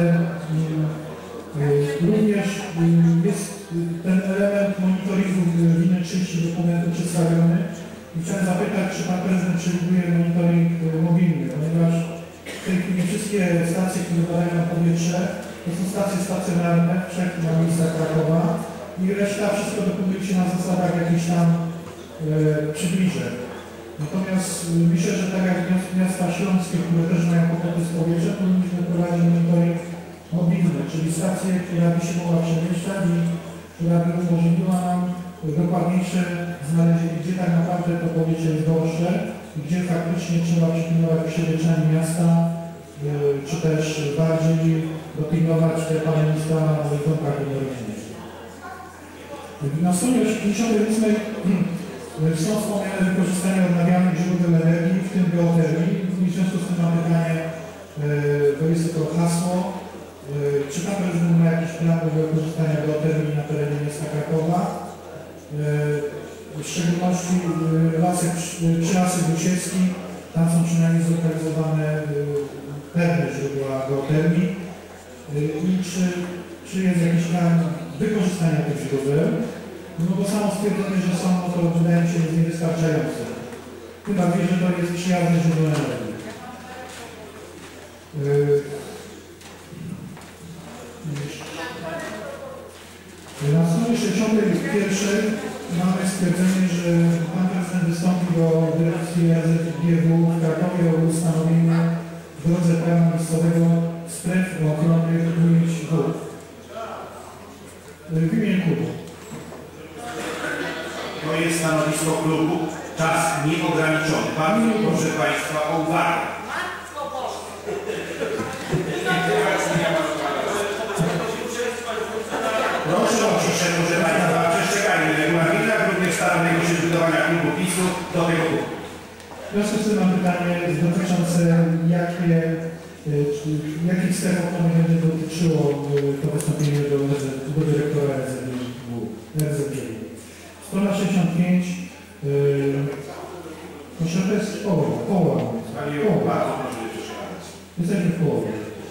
również jest ten element monitoringu w innej części dokumentu przedstawiony i chciałem zapytać, czy pan prezydent przewiduje monitoring mobilny, ponieważ w tej chwili wszystkie stacje, które badają powietrze, to są stacje stacjonarne w trzech miejscach Krakowa i reszta wszystko dokonuje się na zasadach jakichś tam e, przybliżeń. Natomiast myślę, że tak jak miasta śląskie, które też mają kłopoty z powietrzem, powinniśmy prowadzić monitoring mobilny, czyli stację, która by się mogła przemieszczać i która by umożliwiła nam dokładniejsze znalezienie, gdzie tak naprawdę to powietrze jest gorsze, gdzie faktycznie trzeba przypilnować przewieczania miasta, czy też bardziej dopilnować te paleniska w domkach jednorodzinnych. Na stronie osiemdziesiątej ósmej są wspomniane wykorzystanie odnawialnych źródeł energii, w tym geotermii. W związku z tym mam pytanie, to jest to hasło. Czy Pan Prezydent ma jakiś plan do wykorzystania geotermii na terenie miasta Krakowa? W szczególności lasy, przy Lasy Górsiewski, tam są przynajmniej zlokalizowane pewne źródła geotermii. I czy, czy jest jakiś plan wykorzystania tych źródeł? No bo samo stwierdzenie, że są, no to wydaje mi się jest niewystarczające. Chyba wie, że to jest przyjazne źródło energii. Na stronie sześćdziesiątej pierwszej mamy stwierdzenie, że Pan Prezydent wystąpi do dyrekcji R Z G W w Krakowie o ustanowienie w drodze prawa miejscowego stref ochronnych ujęć wód. W imieniu klubu. To jest stanowisko klubu, czas nieograniczony. Pan, proszę Państwa, o uwagę. Proszę o ciszę, proszę Państwa, przestrzegajmy regulaminu, również staralnego się zbudowania klubu PiSu do tego punktu. W związku z tym mam pytanie dotyczące, jakie, jakich stref ochronnych będzie dotyczyło to wystąpienie do, do dyrektora R Z G W. Strona sześćdziesiąt pięć. Yy, proszę, to jest połowa. Połowa. Połowa. Jesteśmy w połowie.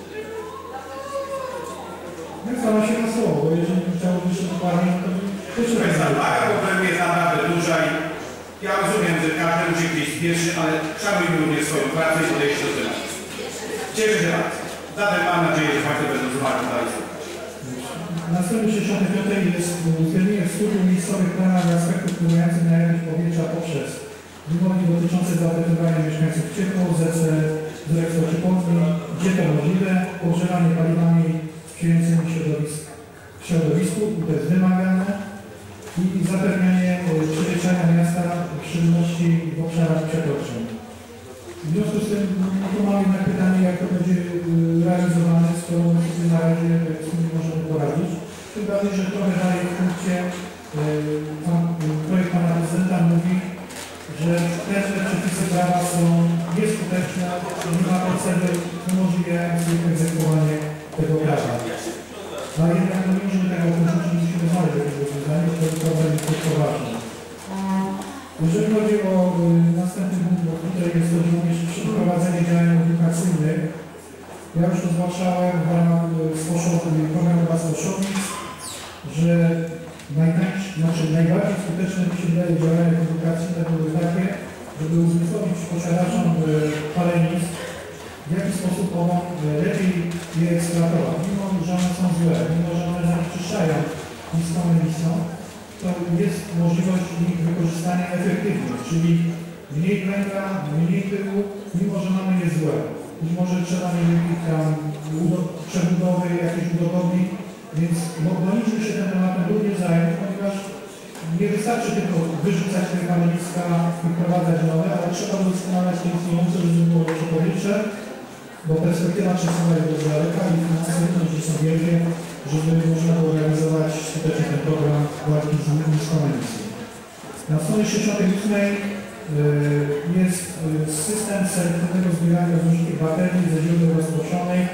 Jak stała się na słowo, bo jeżeli chciałbym jeszcze dokładnie, to Proszę Państwa, waga problemu jest naprawdę duża i ja rozumiem, że każdy musi gdzieś spieszy, ale szanujmy również swoją pracę i podejście do tematu. Cieszę się bardzo. Zatem mam nadzieję, że Państwo będą z uwagą dalej słuchać. Na stronie sześćdziesiątej piątej jest uwzględnienie w studium miejscowych planach aspektów wpływających na jakość powietrza poprzez wymogi dotyczące zapewnienia mieszkańców ciepło, zece dyrektor ciepłowni, gdzie to możliwe, ogrzewanie paliwami sprzyjającymi środowisk, środowisku, to jest wymagane, i zapewnianie przemieszczania miasta w szczególności w obszarach przekroczeń. W związku z tym no, to mam jednak pytanie, jak to będzie realizowane, skoro my sobie na razie z tym nie możemy poradzić. Tym bardziej, że trochę dalej w punkcie yy, projekt Pana Prezydenta mówi, że pewne przepisy prawa są nieskuteczne, nie ma procedur umożliwiających egzekwowanie tego prawa. Ale jednak no, nie możemy tego porzucić, musimy znaleźć jakieś rozwiązanie, to problem jest poważny. Jeżeli chodzi o y, następny punkt, bo tutaj jest to również przeprowadzenie działań edukacyjnych, ja już to zgłaszałem w ramach y, programu Wasposzowic, że najtańsze, znaczy najbardziej skuteczne mi się wydaje działania edukacyjne były takie, żeby uzmysłowić posiadaczom y, palenisk, w jaki sposób mogą y, lepiej je eksploatować. Mimo że one są złe, mimo że one zanieczyszczają niską emisją, to jest możliwość ich wykorzystania efektywnie, czyli mniej węgla, mniej pyłu, mimo że mamy je złe. Być może trzeba mieć jakieś tam przebudowy, jakieś budowli, więc powinniśmy się tym tematem również zająć, ponieważ nie wystarczy tylko wyrzucać te paleniska i wprowadzać nowe, ale trzeba doskonalać te istniejące, żeby było lepsze powietrze, bo perspektywa czasowa jest do daleka i finanse są wielkie, żeby można było realizować skutecznie ten program walki z niską emisją. Na stronie sześćdziesiątej ósmej jest system selektywnego zbierania zużytych baterii ze źródeł rozproszonych,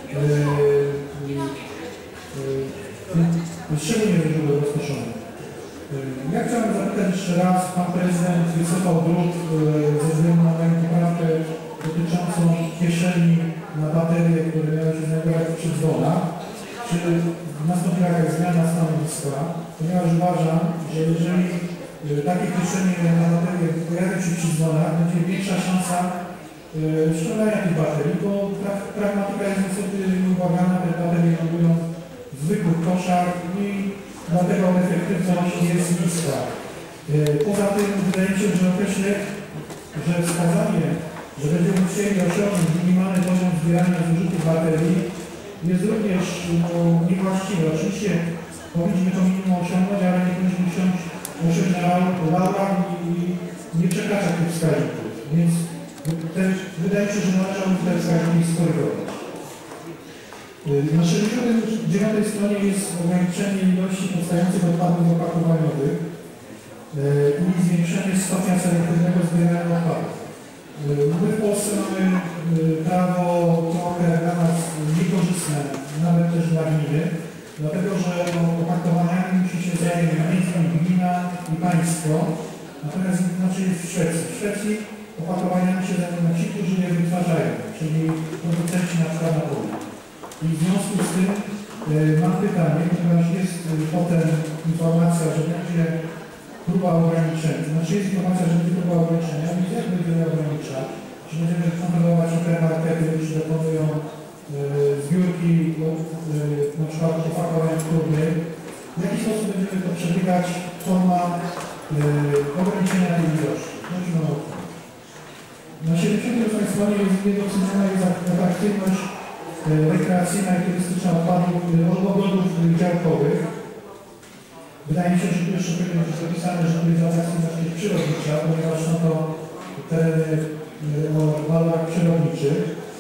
szczególnie ze źródeł rozproszonych. Ja chciałem zapytać jeszcze raz, Pan Prezydent wycofał drut ze względu na moją poprawkę dotyczącą kieszeni na baterie, które miały się znajdować przy dzwonach. Czy nastąpiła jakaś zmiana stanowiska, ponieważ uważam, że jeżeli takie kieszenie na baterie pojawią się przy dzwonach, będzie większa szansa yy, ściągania tych baterii, bo pra pragmatyka jest niestety nieubłagana, te baterie lądują w zwykłych koszach i dlatego efektywność jest niska. Yy, poza tym wydaje mi się, że określę, że wskazanie, że będziemy chcieli osiągnąć minimalny poziom zbierania zużytych baterii, jest również no, niewłaściwe. Oczywiście powinniśmy to minimum osiągnąć, ale nie powinniśmy wsiąść żal laura i nie przekracza tych wskaźników, więc te, wydaje mi się, że należałoby te wskaźniki skorygować. Na sześćdziesiątej dziewiątej stronie jest ograniczenie ilości powstających odpadów opakowaniowych i zwiększenie stopnia selektywnego zbierania odpadów. My w Polsce mamy prawo trochę dla nas niekorzystne, nawet też dla gminy, dlatego że opakowaniami musi się zająć między innymi gmina i państwo, natomiast inaczej jest w Szwecji. W Szwecji opakowaniami się zajmują ci, którzy je wytwarzają, czyli producenci na przykład napoju. I w związku z tym y, mam pytanie, ponieważ jest y, potem informacja, że będzie próba ograniczenia. Znaczy jest informacja, że będzie próba ograniczenia, więc jak będziemy ograniczać? Czy będziemy kontrolować hipermarkety, czy dokonują y, zbiórki y, na przykład opakowań próbnych? W jaki sposób będziemy to przebiegać? Forma y, ograniczenia tej ilości. Chodzi o to. Na siedemdziesiątej ósmej stronie jest niedoceniona jest atrakcyjność rekreacyjna i turystyczna odpadów, odpadów działkowych. Wydaje mi się, że tu jeszcze powinno być zapisane, że tu jest atrakcyjność jest przyrodnicza, ponieważ są to tereny o walorach przyrodniczych.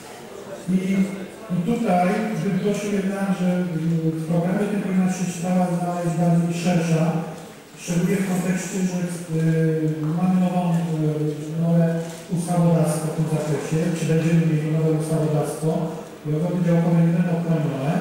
I, I tutaj bym prosił jednak, że w programie tym powinna się sprawa znaleźć bardziej szersza, szczególnie w kontekście, że y, mamy nową, y, nowe ustawodawstwo w tym zakresie, czy będziemy mieli nowe ustawodawstwo i ogrody działkowe nie będą chronione,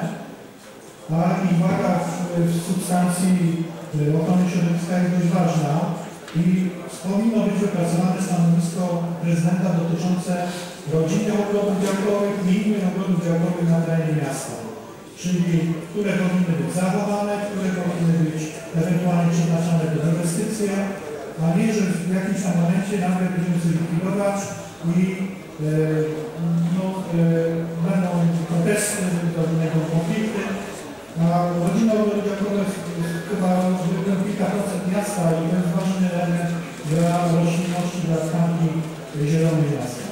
a ich waga w, w substancji y, ochrony środowiska jest dość ważna i powinno być wypracowane stanowisko prezydenta dotyczące rodzinnych ogrodów działkowych i innych ogrodów działkowych na terenie miasta. Czyli które powinny być zachowane, które powinny być ewentualnie przeznaczone pod inwestycje, a nie, że w jakimś tam momencie nagle będziemy coś likwidować i e, no, e, będą protesty, będą konflikty, a rodzina ogrodowa jest chyba kilka procent miasta i to jest ważny element dla roślinności, dla tkanki zielonej miasta.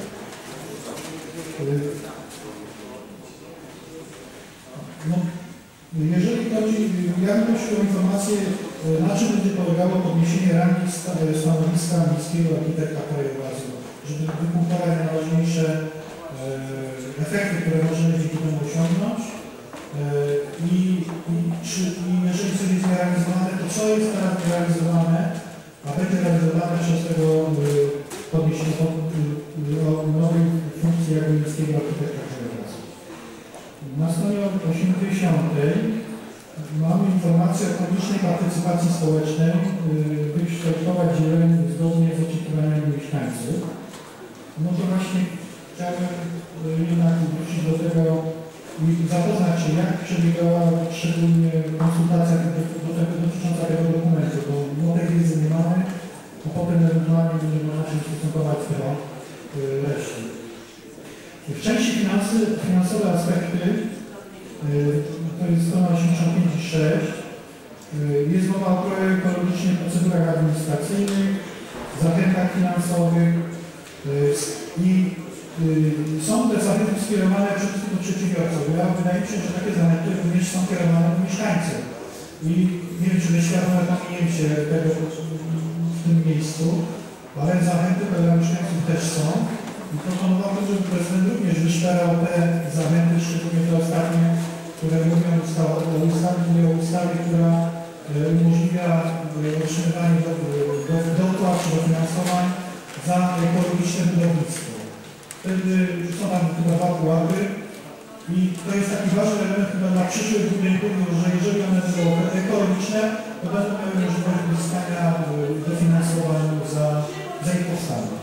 No, jeżeli chodzi, ja bym prosił o informację, na czym będzie polegało podniesienie rangi stanowiska miejskiego architekta krajobrazu, żeby wypunktować najważniejsze e, efekty, które możemy dzięki temu osiągnąć e, i, i, czy, i jeżeli coś jest realizowane, to co jest teraz realizowane, a będzie realizowane przez tego e, podniesienia e, nowej funkcji jako miejskiego architekta krajobrazu. Na stronie osiemdziesiątej mamy informację o publicznej partycypacji społecznej, wykształtować zieleń zgodnie z oczekiwaniami mieszkańców. No to właśnie chciałbym jednak wrócić do tego i zapoznać się, jak przebiegała szczególnie konsultacja do tego, dotycząca tego dokumentu, bo no tej wiedzy nie mamy, a potem ewentualnie będziemy można się stosunkować do reszty. W części finanse, finansowe aspekty, to jest strona osiemdziesiąt pięć i sześć, jest mowa o ekologicznych procedurach administracyjnych, zachętach finansowych i są te zachęty skierowane przede wszystkim do przedsiębiorców. Ja wydaje mi się, że takie zachęty również są kierowane do mieszkańców. I nie wiem, czy to świadome pominięcie tego w tym miejscu, ale zachęty dla mieszkańców też są. I proponowałbym, żeby prezydent również wyszperał te zachęty, szczególnie te ostatnie, które mówią o ustawie, mówią o ustawie, która umożliwia otrzymywanie dopłat czy dofinansowań za ekologiczne budownictwo. Wtedy są tam chyba dwa pułapy i to jest taki ważny element chyba dla przyszłych budynków, że jeżeli one będą ekologiczne, to będą miały możliwość uzyskania dofinansowań za, za ich powstanie.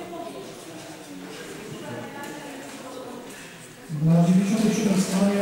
Na dziewięćdziesiątej siódmej stronie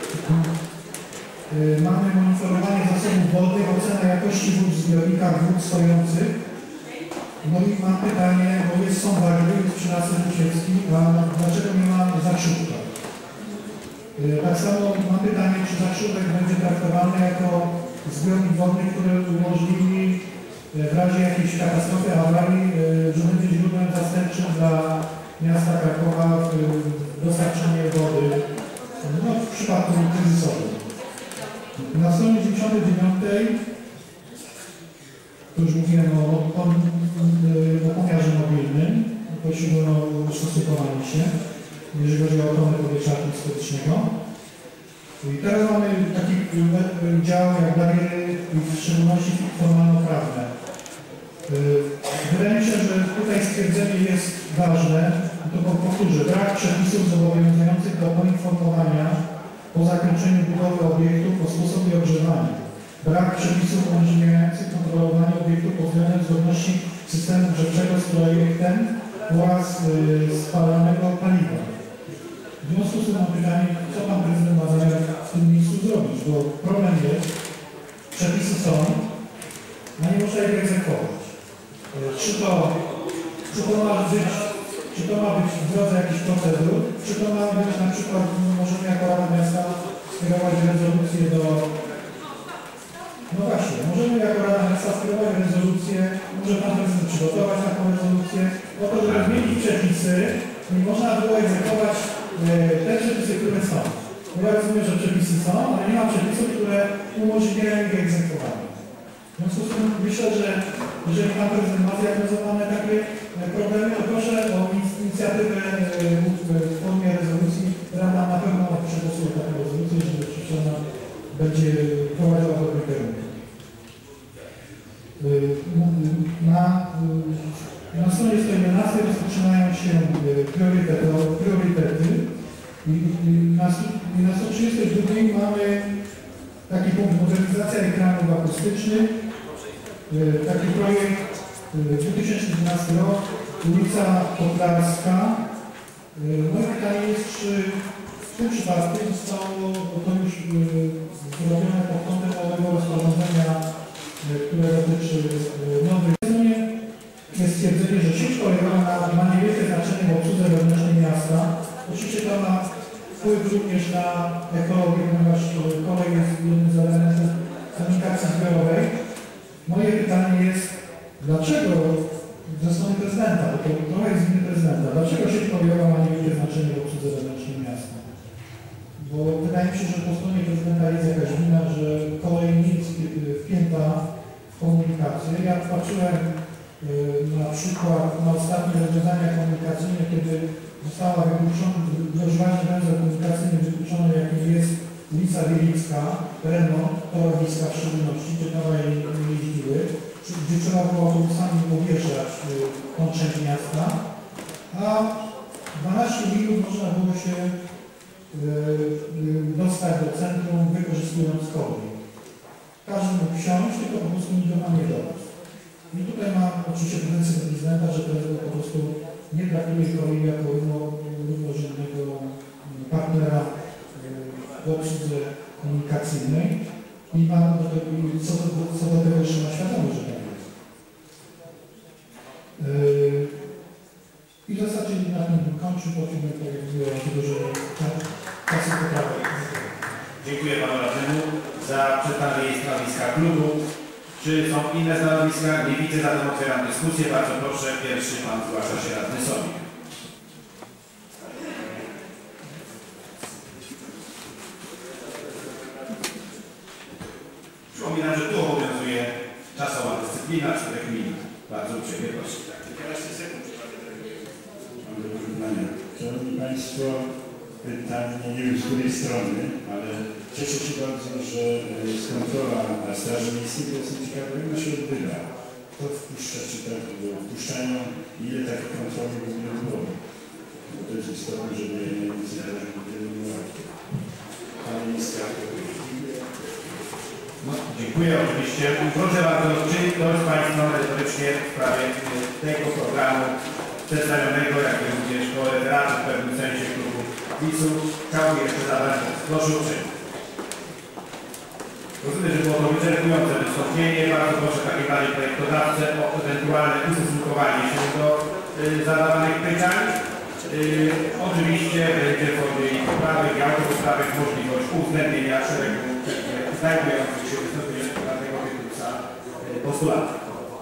y, mamy monitorowanie zasobów wodnych, ocena jakości wód w zbiornikach wód stojących. No i mam pytanie, bo jest są Wagry, jest przy Lasach Rusiewskich, a dlaczego nie ma Zakrzówka? Y, tak samo mam pytanie, czy Zakrzówek będzie traktowany jako zbiornik wodny, który umożliwi y, w razie jakiejś katastrofy, awarii, y, że będzie źródłem zastępczym dla miasta Krakowa w dostarczenie wody no, w przypadku kryzysowym. Na stronie dziewięćdziesiątej dziewiątej tu już mówiłem o, o, o pomiarze mobilnym, prosiłbym o ustosunkowanie się, jeżeli chodzi o ochronę powietrza atmosferycznego. I teraz mamy taki dział jak bariery, w szczególności formalno-prawne. Wydaje mi się, że tutaj stwierdzenie jest ważne, to powtórzę, brak przepisów zobowiązujących do poinformowania po zakończeniu budowy obiektu o sposobie ogrzewania. Brak przepisów umożliwiających kontrolowanie obiektu pod względem zgodności systemu grzewczego z projektem oraz yy, spalanego paliwa. W związku z tym mam pytanie, co Pan Prezydent ma zamiar w tym miejscu zrobić, bo problem jest, przepisy są, a nie można ich egzekwować. Czy to, czy to ma być, czy to ma być w drodze jakichś procedur, czy to ma być na przykład, możemy jako Rada Miasta skierować rezolucję do... No właśnie, możemy jako Rada Miasta skierować rezolucję, może Pan Prezydent przygotować taką rezolucję, po to, żeby zmienić przepisy i można było egzekwować e, te przepisy, które są. Bo ja rozumiem, że przepisy są, ale nie ma przepisów, które umożliwiają ich egzekwowanie. W związku z tym myślę, że jeżeli Pan Prezydent ma zdiagnozowane takie problemy, to proszę o inicjatywę w formie rezolucji. Rada na pewno przegłosuje taką rezolucję, żeby ona będzie prowadziła do tego kierunku. Na, na stronie sto jedenastej rozpoczynają się priorytety, priorytety i, i na, na sto trzydziestej drugiej mamy taki punkt modernizacja ekranów akustycznych. Taki projekt dwa tysiące dwunasty rok, ulica Podlaska. Moje pytanie jest, czy w tym przypadku zostało to już zrobione pod kątem nowego rozporządzenia, które dotyczy nowych. Jest stwierdzenie, że sieć kolejowa ma niewielkie znaczenie w obsłudze wewnętrznej miasta. Oczywiście to ma wpływ również na ekologię, ponieważ kolej jest jednym z elementów komunikacji zbiorowej. Moje pytanie jest, dlaczego ze strony prezydenta, bo to trochę jest z winy prezydenta, dlaczego sieć kolejowa ma niewielkie znaczenie w obsłudze wewnętrznej miasta? Bo wydaje mi się, że po stronie prezydenta jest jakaś wina, że kolej nie jest wpięta w komunikację. Ja patrzyłem na przykład na ostatnie rozwiązania komunikacyjne, kiedy została wykluczona, używanie węzeł komunikacyjnych wykluczone, jakim jest ulica Wielicka, remont torowiska w szczególności, gdzie nowe nie jeździły, gdzie trzeba było autobusami powierzać tą część miasta, a dwanaście minut można było się dostać do centrum, wykorzystując kolej. Każdy mógł wsiąść, tylko po prostu nikt ma nie dowiózł. I tutaj mam oczywiście pretensję do prezydenta, że prezydent po prostu nie traktuje kolei jako równorzędnego partnera w obsłudze komunikacyjnej i ma do tego, co, do, co do tego jeszcze ma świadomość, że tak jest. Yy, I w zasadzie na tym kończę, po tym jak mówiłem, że czasy poprawek. Dziękuję Panu Radnemu za przedstawienie stanowiska klubu. Czy są inne stanowiska? Nie widzę, zatem otwieram dyskusję. Bardzo proszę, pierwszy Pan zgłasza się Radny Sonik. Przypominam, że tu obowiązuje czasowa dyscyplina czterech minut. Bardzo uprzejmie proszę. kilkanaście sekund. Mam do porównania. Szanowni Państwo, pytanie nie wiem z której strony, ale cieszę się bardzo, że jest kontrola na Straży Miejskiej, to jest ciekawe, jak ona się odbywa. Kto wpuszcza, czy tak wpuszczają, ile takich kontroli w ogóle było. Bo to jest istotne, żeby najwięcej zależy od wielu uwagi. Panie Ministrze, No, dziękuję oczywiście. Proszę bardzo, czy ktoś z Państwa merytorycznie w sprawie tego programu przedstawionego, jak również po referatu w pewnym sensie klubu PiS-u chciałby jeszcze zadać głos. Proszę uprzejmie. Rozumiem, że było to wyczerpujące wystąpienie. Bardzo proszę w takim razie projektodawcę o ewentualne ustosunkowanie się do y, zadawanych pytań. Y, oczywiście będzie w formie poprawek i autopoprawek możliwość uwzględnienia szeregu znajdujących się w wystąpieniu danego tytułu postulatów.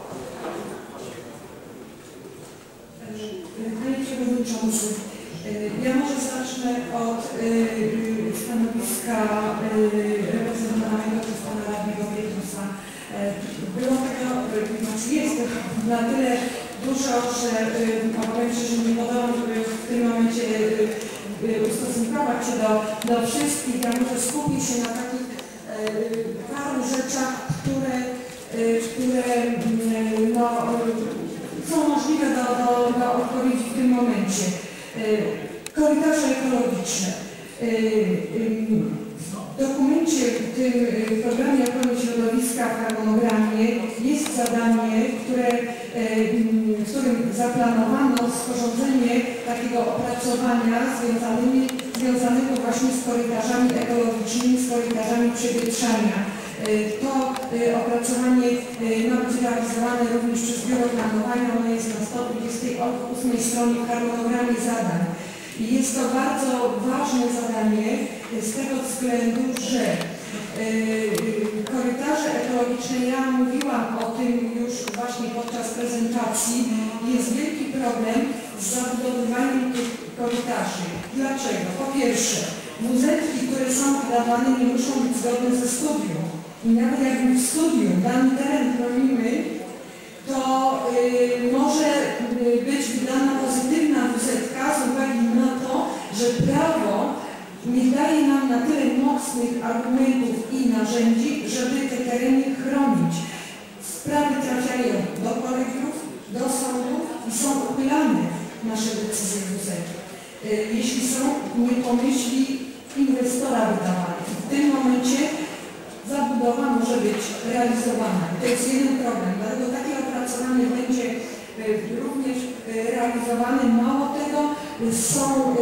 Panie Przewodniczący, ja może zacznę od y, stanowiska y, reprezentowanego przez Pana Radnego Pietrusa. było tego, znaczy jest na tyle dużo, że obawiam się, że nie mogłam w tym momencie ustosunkować się do, do wszystkich. Ja może skupię się na takich paru rzeczach, które, które no, są możliwe do, do, do odpowiedzi w tym momencie. Korytarze ekologiczne. W dokumencie, w tym programie ochrony środowiska w harmonogramie jest zadanie, które, w którym zaplanowano sporządzenie takiego opracowania związanymi, związanego właśnie z korytarzami ekologicznymi, z korytarzami przewietrzania. To opracowanie ma być realizowane również przez Biuro Planowania, ono jest na sto dwudziestej ósmej stronie w harmonogramie zadań. I jest to bardzo ważne zadanie z tego względu, że korytarze ekologiczne, ja mówiłam o tym już właśnie podczas prezentacji, jest wielki problem z zabudowywaniem tych korytarzy. Dlaczego? Po pierwsze, wuzetki, które są wydawane, nie muszą być zgodne ze studium. I nawet jakby w studium dany teren chronimy, to y, może y, być wydana pozytywna wuzetka z uwagi na to, że prawo nie daje nam na tyle mocnych argumentów i narzędzi, żeby te tereny chronić. Sprawy trafiają do kolegiów, do sądów i są uchylane nasze decyzje wuzetek. Y, jeśli są niepomyśli inwestora wydawane. W tym momencie zabudowa może być realizowana. To jest jeden problem, dlatego takie opracowanie będzie również realizowane. Mało tego, są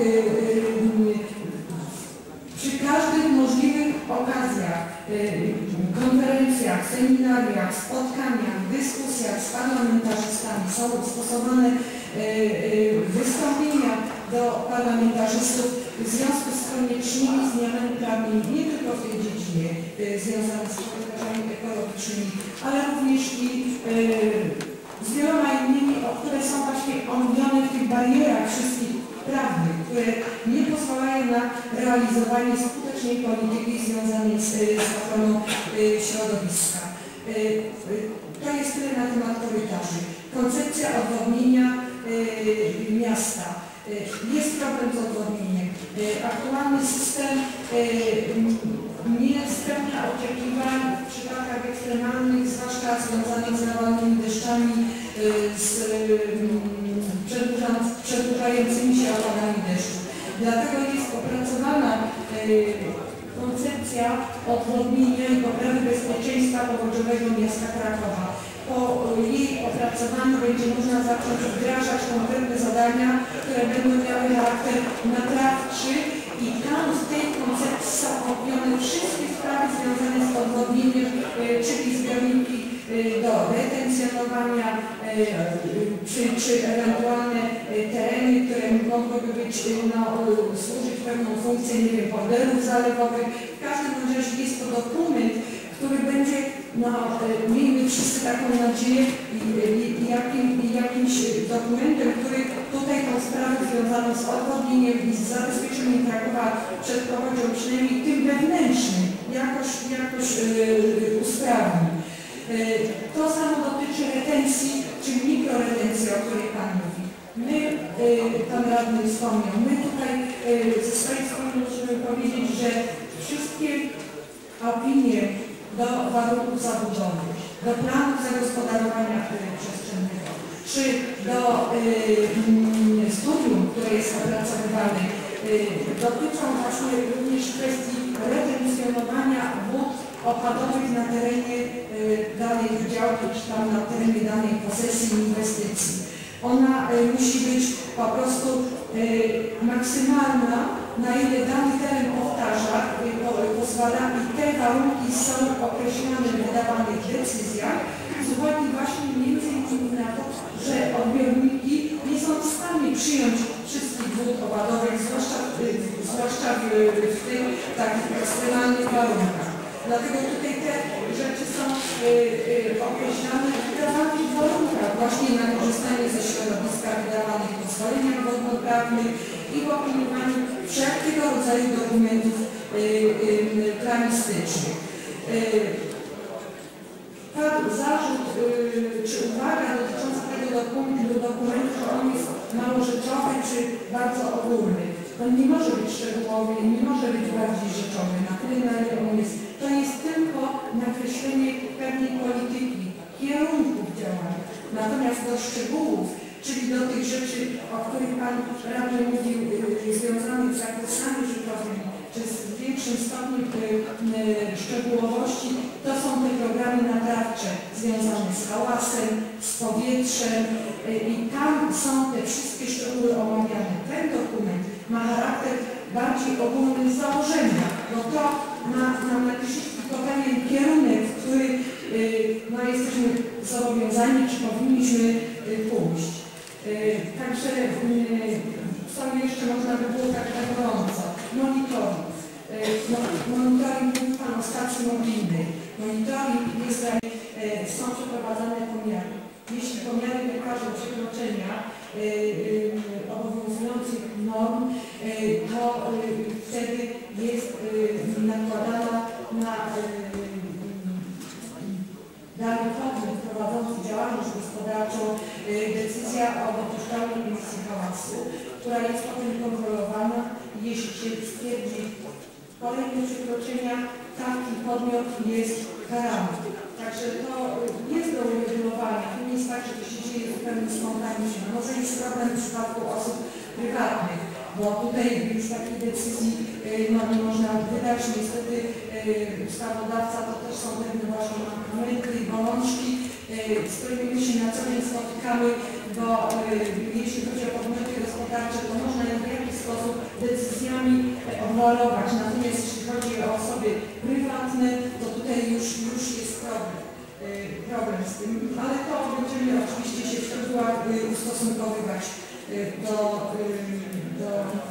przy każdych możliwych okazjach, konferencjach, seminariach, spotkaniach, dyskusjach z parlamentarzystami są stosowane wystąpienia do parlamentarzystów w związku z koniecznymi zmianami prawnymi, nie tylko w tej dziedzinie związanej z korytarzami ekologicznymi, ale również i z wieloma innymi, które są właśnie omówione w tych barierach wszystkich prawnych, które nie pozwalają na realizowanie skutecznej polityki związanej z, z ochroną środowiska. To jest tyle na temat korytarzy. Koncepcja odwodnienia miasta. Jest problem z odwodnieniem. Aktualny system nie spełnia oczekiwań w przypadkach ekstremalnych, zwłaszcza związanych z nawalnymi deszczami, z przedłużającymi się opadami deszczu. Dlatego jest opracowana koncepcja odwodnienia i poprawy bezpieczeństwa powodziowego miasta Krakowa. Po jej opracowaniu będzie można zacząć wdrażać konkretne zadania, które będą miały charakter naprawczy i tam w tej koncepcji są omówione wszystkie sprawy związane z odwodnieniem, czyli zbiorniki do retencjonowania, czy, czy ewentualne tereny, które mogłyby być, no, służyć pewną funkcję, nie wiem, polderów zalewowych. W każdym razie jest to dokument, który będzie, no, miejmy wszyscy taką nadzieję, i, i, i, jakim, i jakimś dokumentem, który tutaj tą sprawę związaną z odwodnieniem i z zabezpieczeniem Krakowa przed powodzią, przynajmniej tym wewnętrznym, jakoś, jakoś yy, usprawni. Yy, to samo dotyczy retencji, czyli mikroretencji, o której Pan mówi. My, yy, Pan Radny wspomniał, my tutaj yy, ze swojej strony musimy powiedzieć, że wszystkie opinie do warunków zabudowy, do planów zagospodarowania przestrzennego, czy do y, studium, które jest opracowywane, y, dotyczą właśnie również kwestii retencjonowania wód opadowych na terenie y, danej działki, czy tam na terenie danej posesji i inwestycji. Ona y, musi być po prostu y, maksymalna, na ile dany teren powtarza, pozwala, i te warunki są określone w wydawanych decyzjach z uwagi właśnie między innymi na to, że odbiorniki nie są w stanie przyjąć wszystkich wód opadowych, zwłaszcza, zwłaszcza w, w tych takich ekstremalnych warunkach. Dlatego tutaj te rzeczy są y, y, określane w wydawanych warunkach właśnie na korzystanie ze środowiska, wydawanych pozwoleniach wodnoprawnych i w opiniowaniu wszelkiego rodzaju dokumentów y, y, planistycznych. Y, padł zarzut yy, czy uwaga dotycząca tego dokumentu, dokumentu, że on jest mało rzeczowy czy bardzo ogólny. On nie może być szczegółowy i nie może być bardziej rzeczowy. Na tyle, na ile on jest. To jest tylko nakreślenie pewnej polityki, kierunków działania. Natomiast do szczegółów, czyli do tych rzeczy, o których Pan radny mówił, yy, związanych z zakresami życiowymi, czy z większym stopniem yy, szczegółowości, to są te programy naprawcze związane z hałasem, z powietrzem yy, i tam są te wszystkie szczegóły omawiane. Ten dokument ma charakter bardziej ogólny z założenia, bo to ma nam nakreślić tylko pewien kierunek, w który yy, no, jesteśmy zobowiązani, czy powinniśmy yy, pójść. Yy, także yy, co jeszcze można by było tak na gorąco? Monitoring. Yy, no, monitoring mówi Pan o stacji mobilnej. Monitoring jest, yy, są przeprowadzane pomiary. Jeśli pomiary wykażą przekroczenia yy, yy, obowiązujących norm, yy, to yy, wtedy jest yy, nakładana na yy, dany podmiot prowadzący działalność gospodarczą yy, decyzja o dopuszczalnej emisji hałasu, która jest potem kontrolowana. Jeśli się stwierdzi kolejne przekroczenia, taki podmiot jest karany. Także to jest do uregulowania. To nie jest tak, że to się dzieje zupełnie spontanicznie. Może jest problem w przypadku osób prywatnych, bo tutaj już takiej decyzji no, nie można wydać. Niestety ustawodawca to też są pewne właśnie mankamenty i bolączki, z którymi my się na co dzień spotykamy, bo jeśli chodzi o podmioty gospodarcze, to można je w jakiś sposób decyzjami obwarować. Natomiast jeśli chodzi o osoby prywatne, to tutaj już, już jest problem, problem z tym, ale to będziemy oczywiście się w szczegółach ustosunkowywać do, do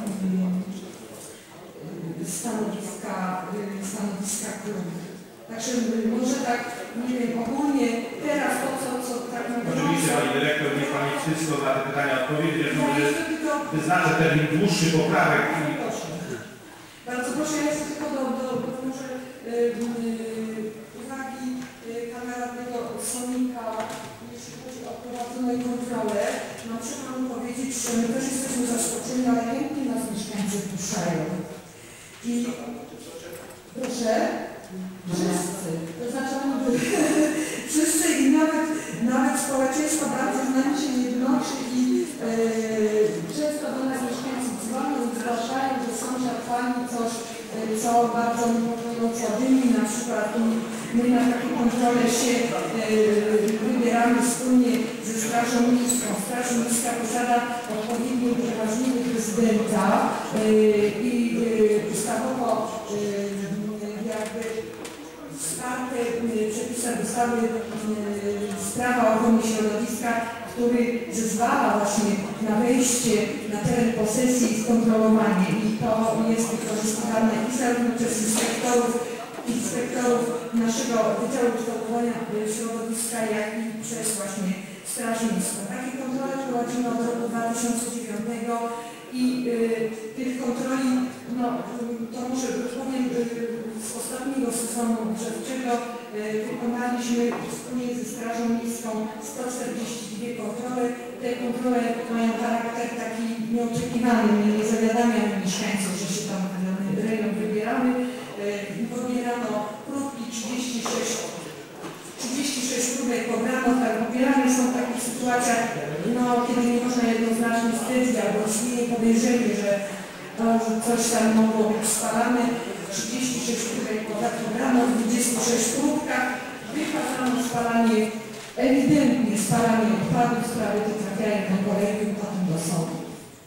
stanowiska, stanowiska klubu. Także może tak, nie wiem, ogólnie teraz to, co, co tak naprawdę... Oczywiście Pani Dyrektor, niech Pani wszystko na te pytania odpowiedzi, że może wyznaczę termin dłuższy poprawek. Proszę. Bardzo proszę, ja chcę tylko do, do, do może yy, uwagi yy, pana radnego Sonika, jeśli chodzi o prowadzoną kontrolę. No, muszę Panu powiedzieć, że my też jesteśmy zaskoczeni, ale chętnie nas mieszkańcy puszczają. I proszę, wszyscy, to znaczy wszyscy i nawet, nawet społeczeństwo bardzo z nami się jednoczy i yy, często do nas mieszkańcy dzwonią i zgłaszają, że sąsiad pani coś, yy, co bardzo niepokojąco dymi, na przykład my na takie kontrole się yy, wybieramy wspólnie ze Strażą Miejską. Straż Miejska posiada odpowiednie upoważnienie prezydenta yy, i yy, ustawowo yy, jakby wsparte przepisem ustawy Prawa ochrony środowiska, który zezwala właśnie na wejście na teren posesji i skontrolowanie. I to jest wykorzystywane i zarówno przez inspektorów, inspektorów naszego Wydziału Kształtowania Środowiska, jak i przez właśnie Straż Miejską. Takie kontrole prowadzimy od roku dwa tysiące dziewiątego i y, tych kontroli, no to może powiem, y, z ostatniego sezonu grzewczego y, wykonaliśmy wspólnie ze Strażą Miejską sto czterdzieści dwie kontrole. Te kontrole mają charakter taki nieoczekiwany, my nie zawiadamiamy mieszkańców, że się tam w dany rejon wybieramy. Y, pobierano próbki trzydzieści sześć, trzydzieści sześć próbek pobrano, tak pobierane są w takich sytuacjach, no, kiedy nie można jednoznacznie stwierdzić, albo istnieje podejrzenie, że, no, że coś tam mogło być spalane. trzydzieści sześć próbek pobrano, w dwudziestu sześciu próbkach wykazano spalanie, ewidentnie spalanie odpadów, sprawy te trafiają do kolegium, potem do sądu.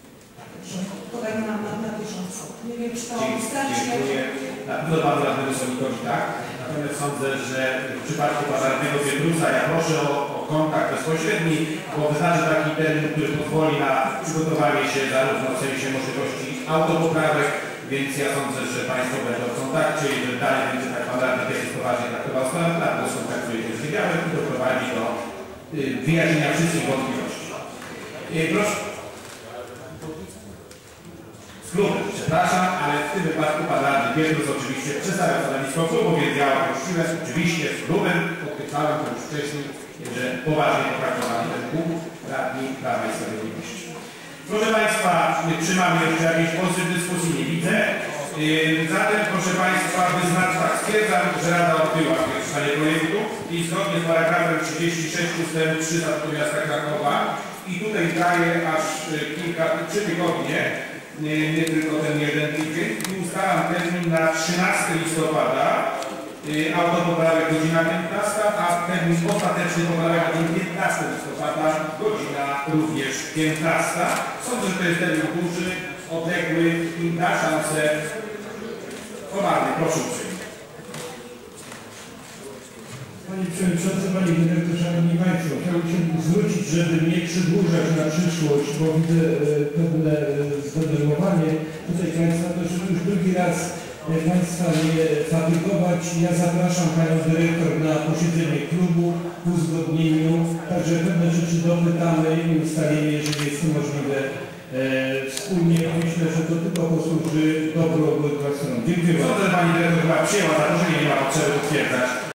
To tak na, na, na tysiąc. Nie wiem, czy to wystarczy. Dziękuję. Na pewno Panu radnego Sonikowi tak. Natomiast sądzę, że w przypadku Pana radnego Pietrusa ja proszę o, o kontakt bezpośredni, bo wyznaczę taki termin, który pozwoli na przygotowanie się zarówno w sensie możliwości autopoprawek, więc ja sądzę, że Państwo będą w kontakcie i że dalej będzie tak Pan radny Pietrusz poważnie traktował sprawę, naprawdę skontaktuje się z wydziałem i doprowadzi do y, wyjaśnienia wszystkich wątpliwości. Y, proszę. klubem, przepraszam, ale w tym wypadku pan radny Pietrus oczywiście przedstawia stanowisko klubu, więc ja opuściłem oczywiście z klubem, podkreślałem to już wcześniej, że poważnie potraktowali ten klub radni Prawa i Sprawiedliwości. Proszę Państwa, czy mamy jeszcze jakieś głosy w dyskusji? Nie widzę. Zatem, proszę Państwa, wyznaczam, tak, stwierdzam, że Rada odbyła pierwsze czytanie projektu i zgodnie z paragrafem trzydzieści sześć ustęp trzy Statutu Miasta Krakowa i tutaj daje aż kilka, trzy tygodnie, nie, nie tylko ten jeden tydzień, i ustalam termin na trzynastego listopada, autopoprawek godzina piętnasta, a termin ostateczny poprawek na dzień piętnastego listopada, godzina również piętnasta. Sądzę, że to jest termin duży, odległy i da szansę formalny. Proszę uprzejmie. Panie Przewodniczący, Panie Dyrektor, Szanowni Państwo, chciałbym się zwrócić, żeby nie przedłużać na przyszłość, bo widzę e, pewne e, zdenerwowanie tutaj Państwa, to żeby już drugi raz e, Państwa nie fatygować. Ja zapraszam Panią Dyrektor na posiedzenie klubu w uzgodnieniu, także pewne rzeczy dopytamy i ustalimy, jeżeli jest to możliwe e, wspólnie. Myślę, że to tylko posłuży dobru obydwu stron. Dziękuję bardzo. Sądzę, że Pani Dyrektor chyba przyjęła zaproszenie, nie ma potrzeby potwierdzać.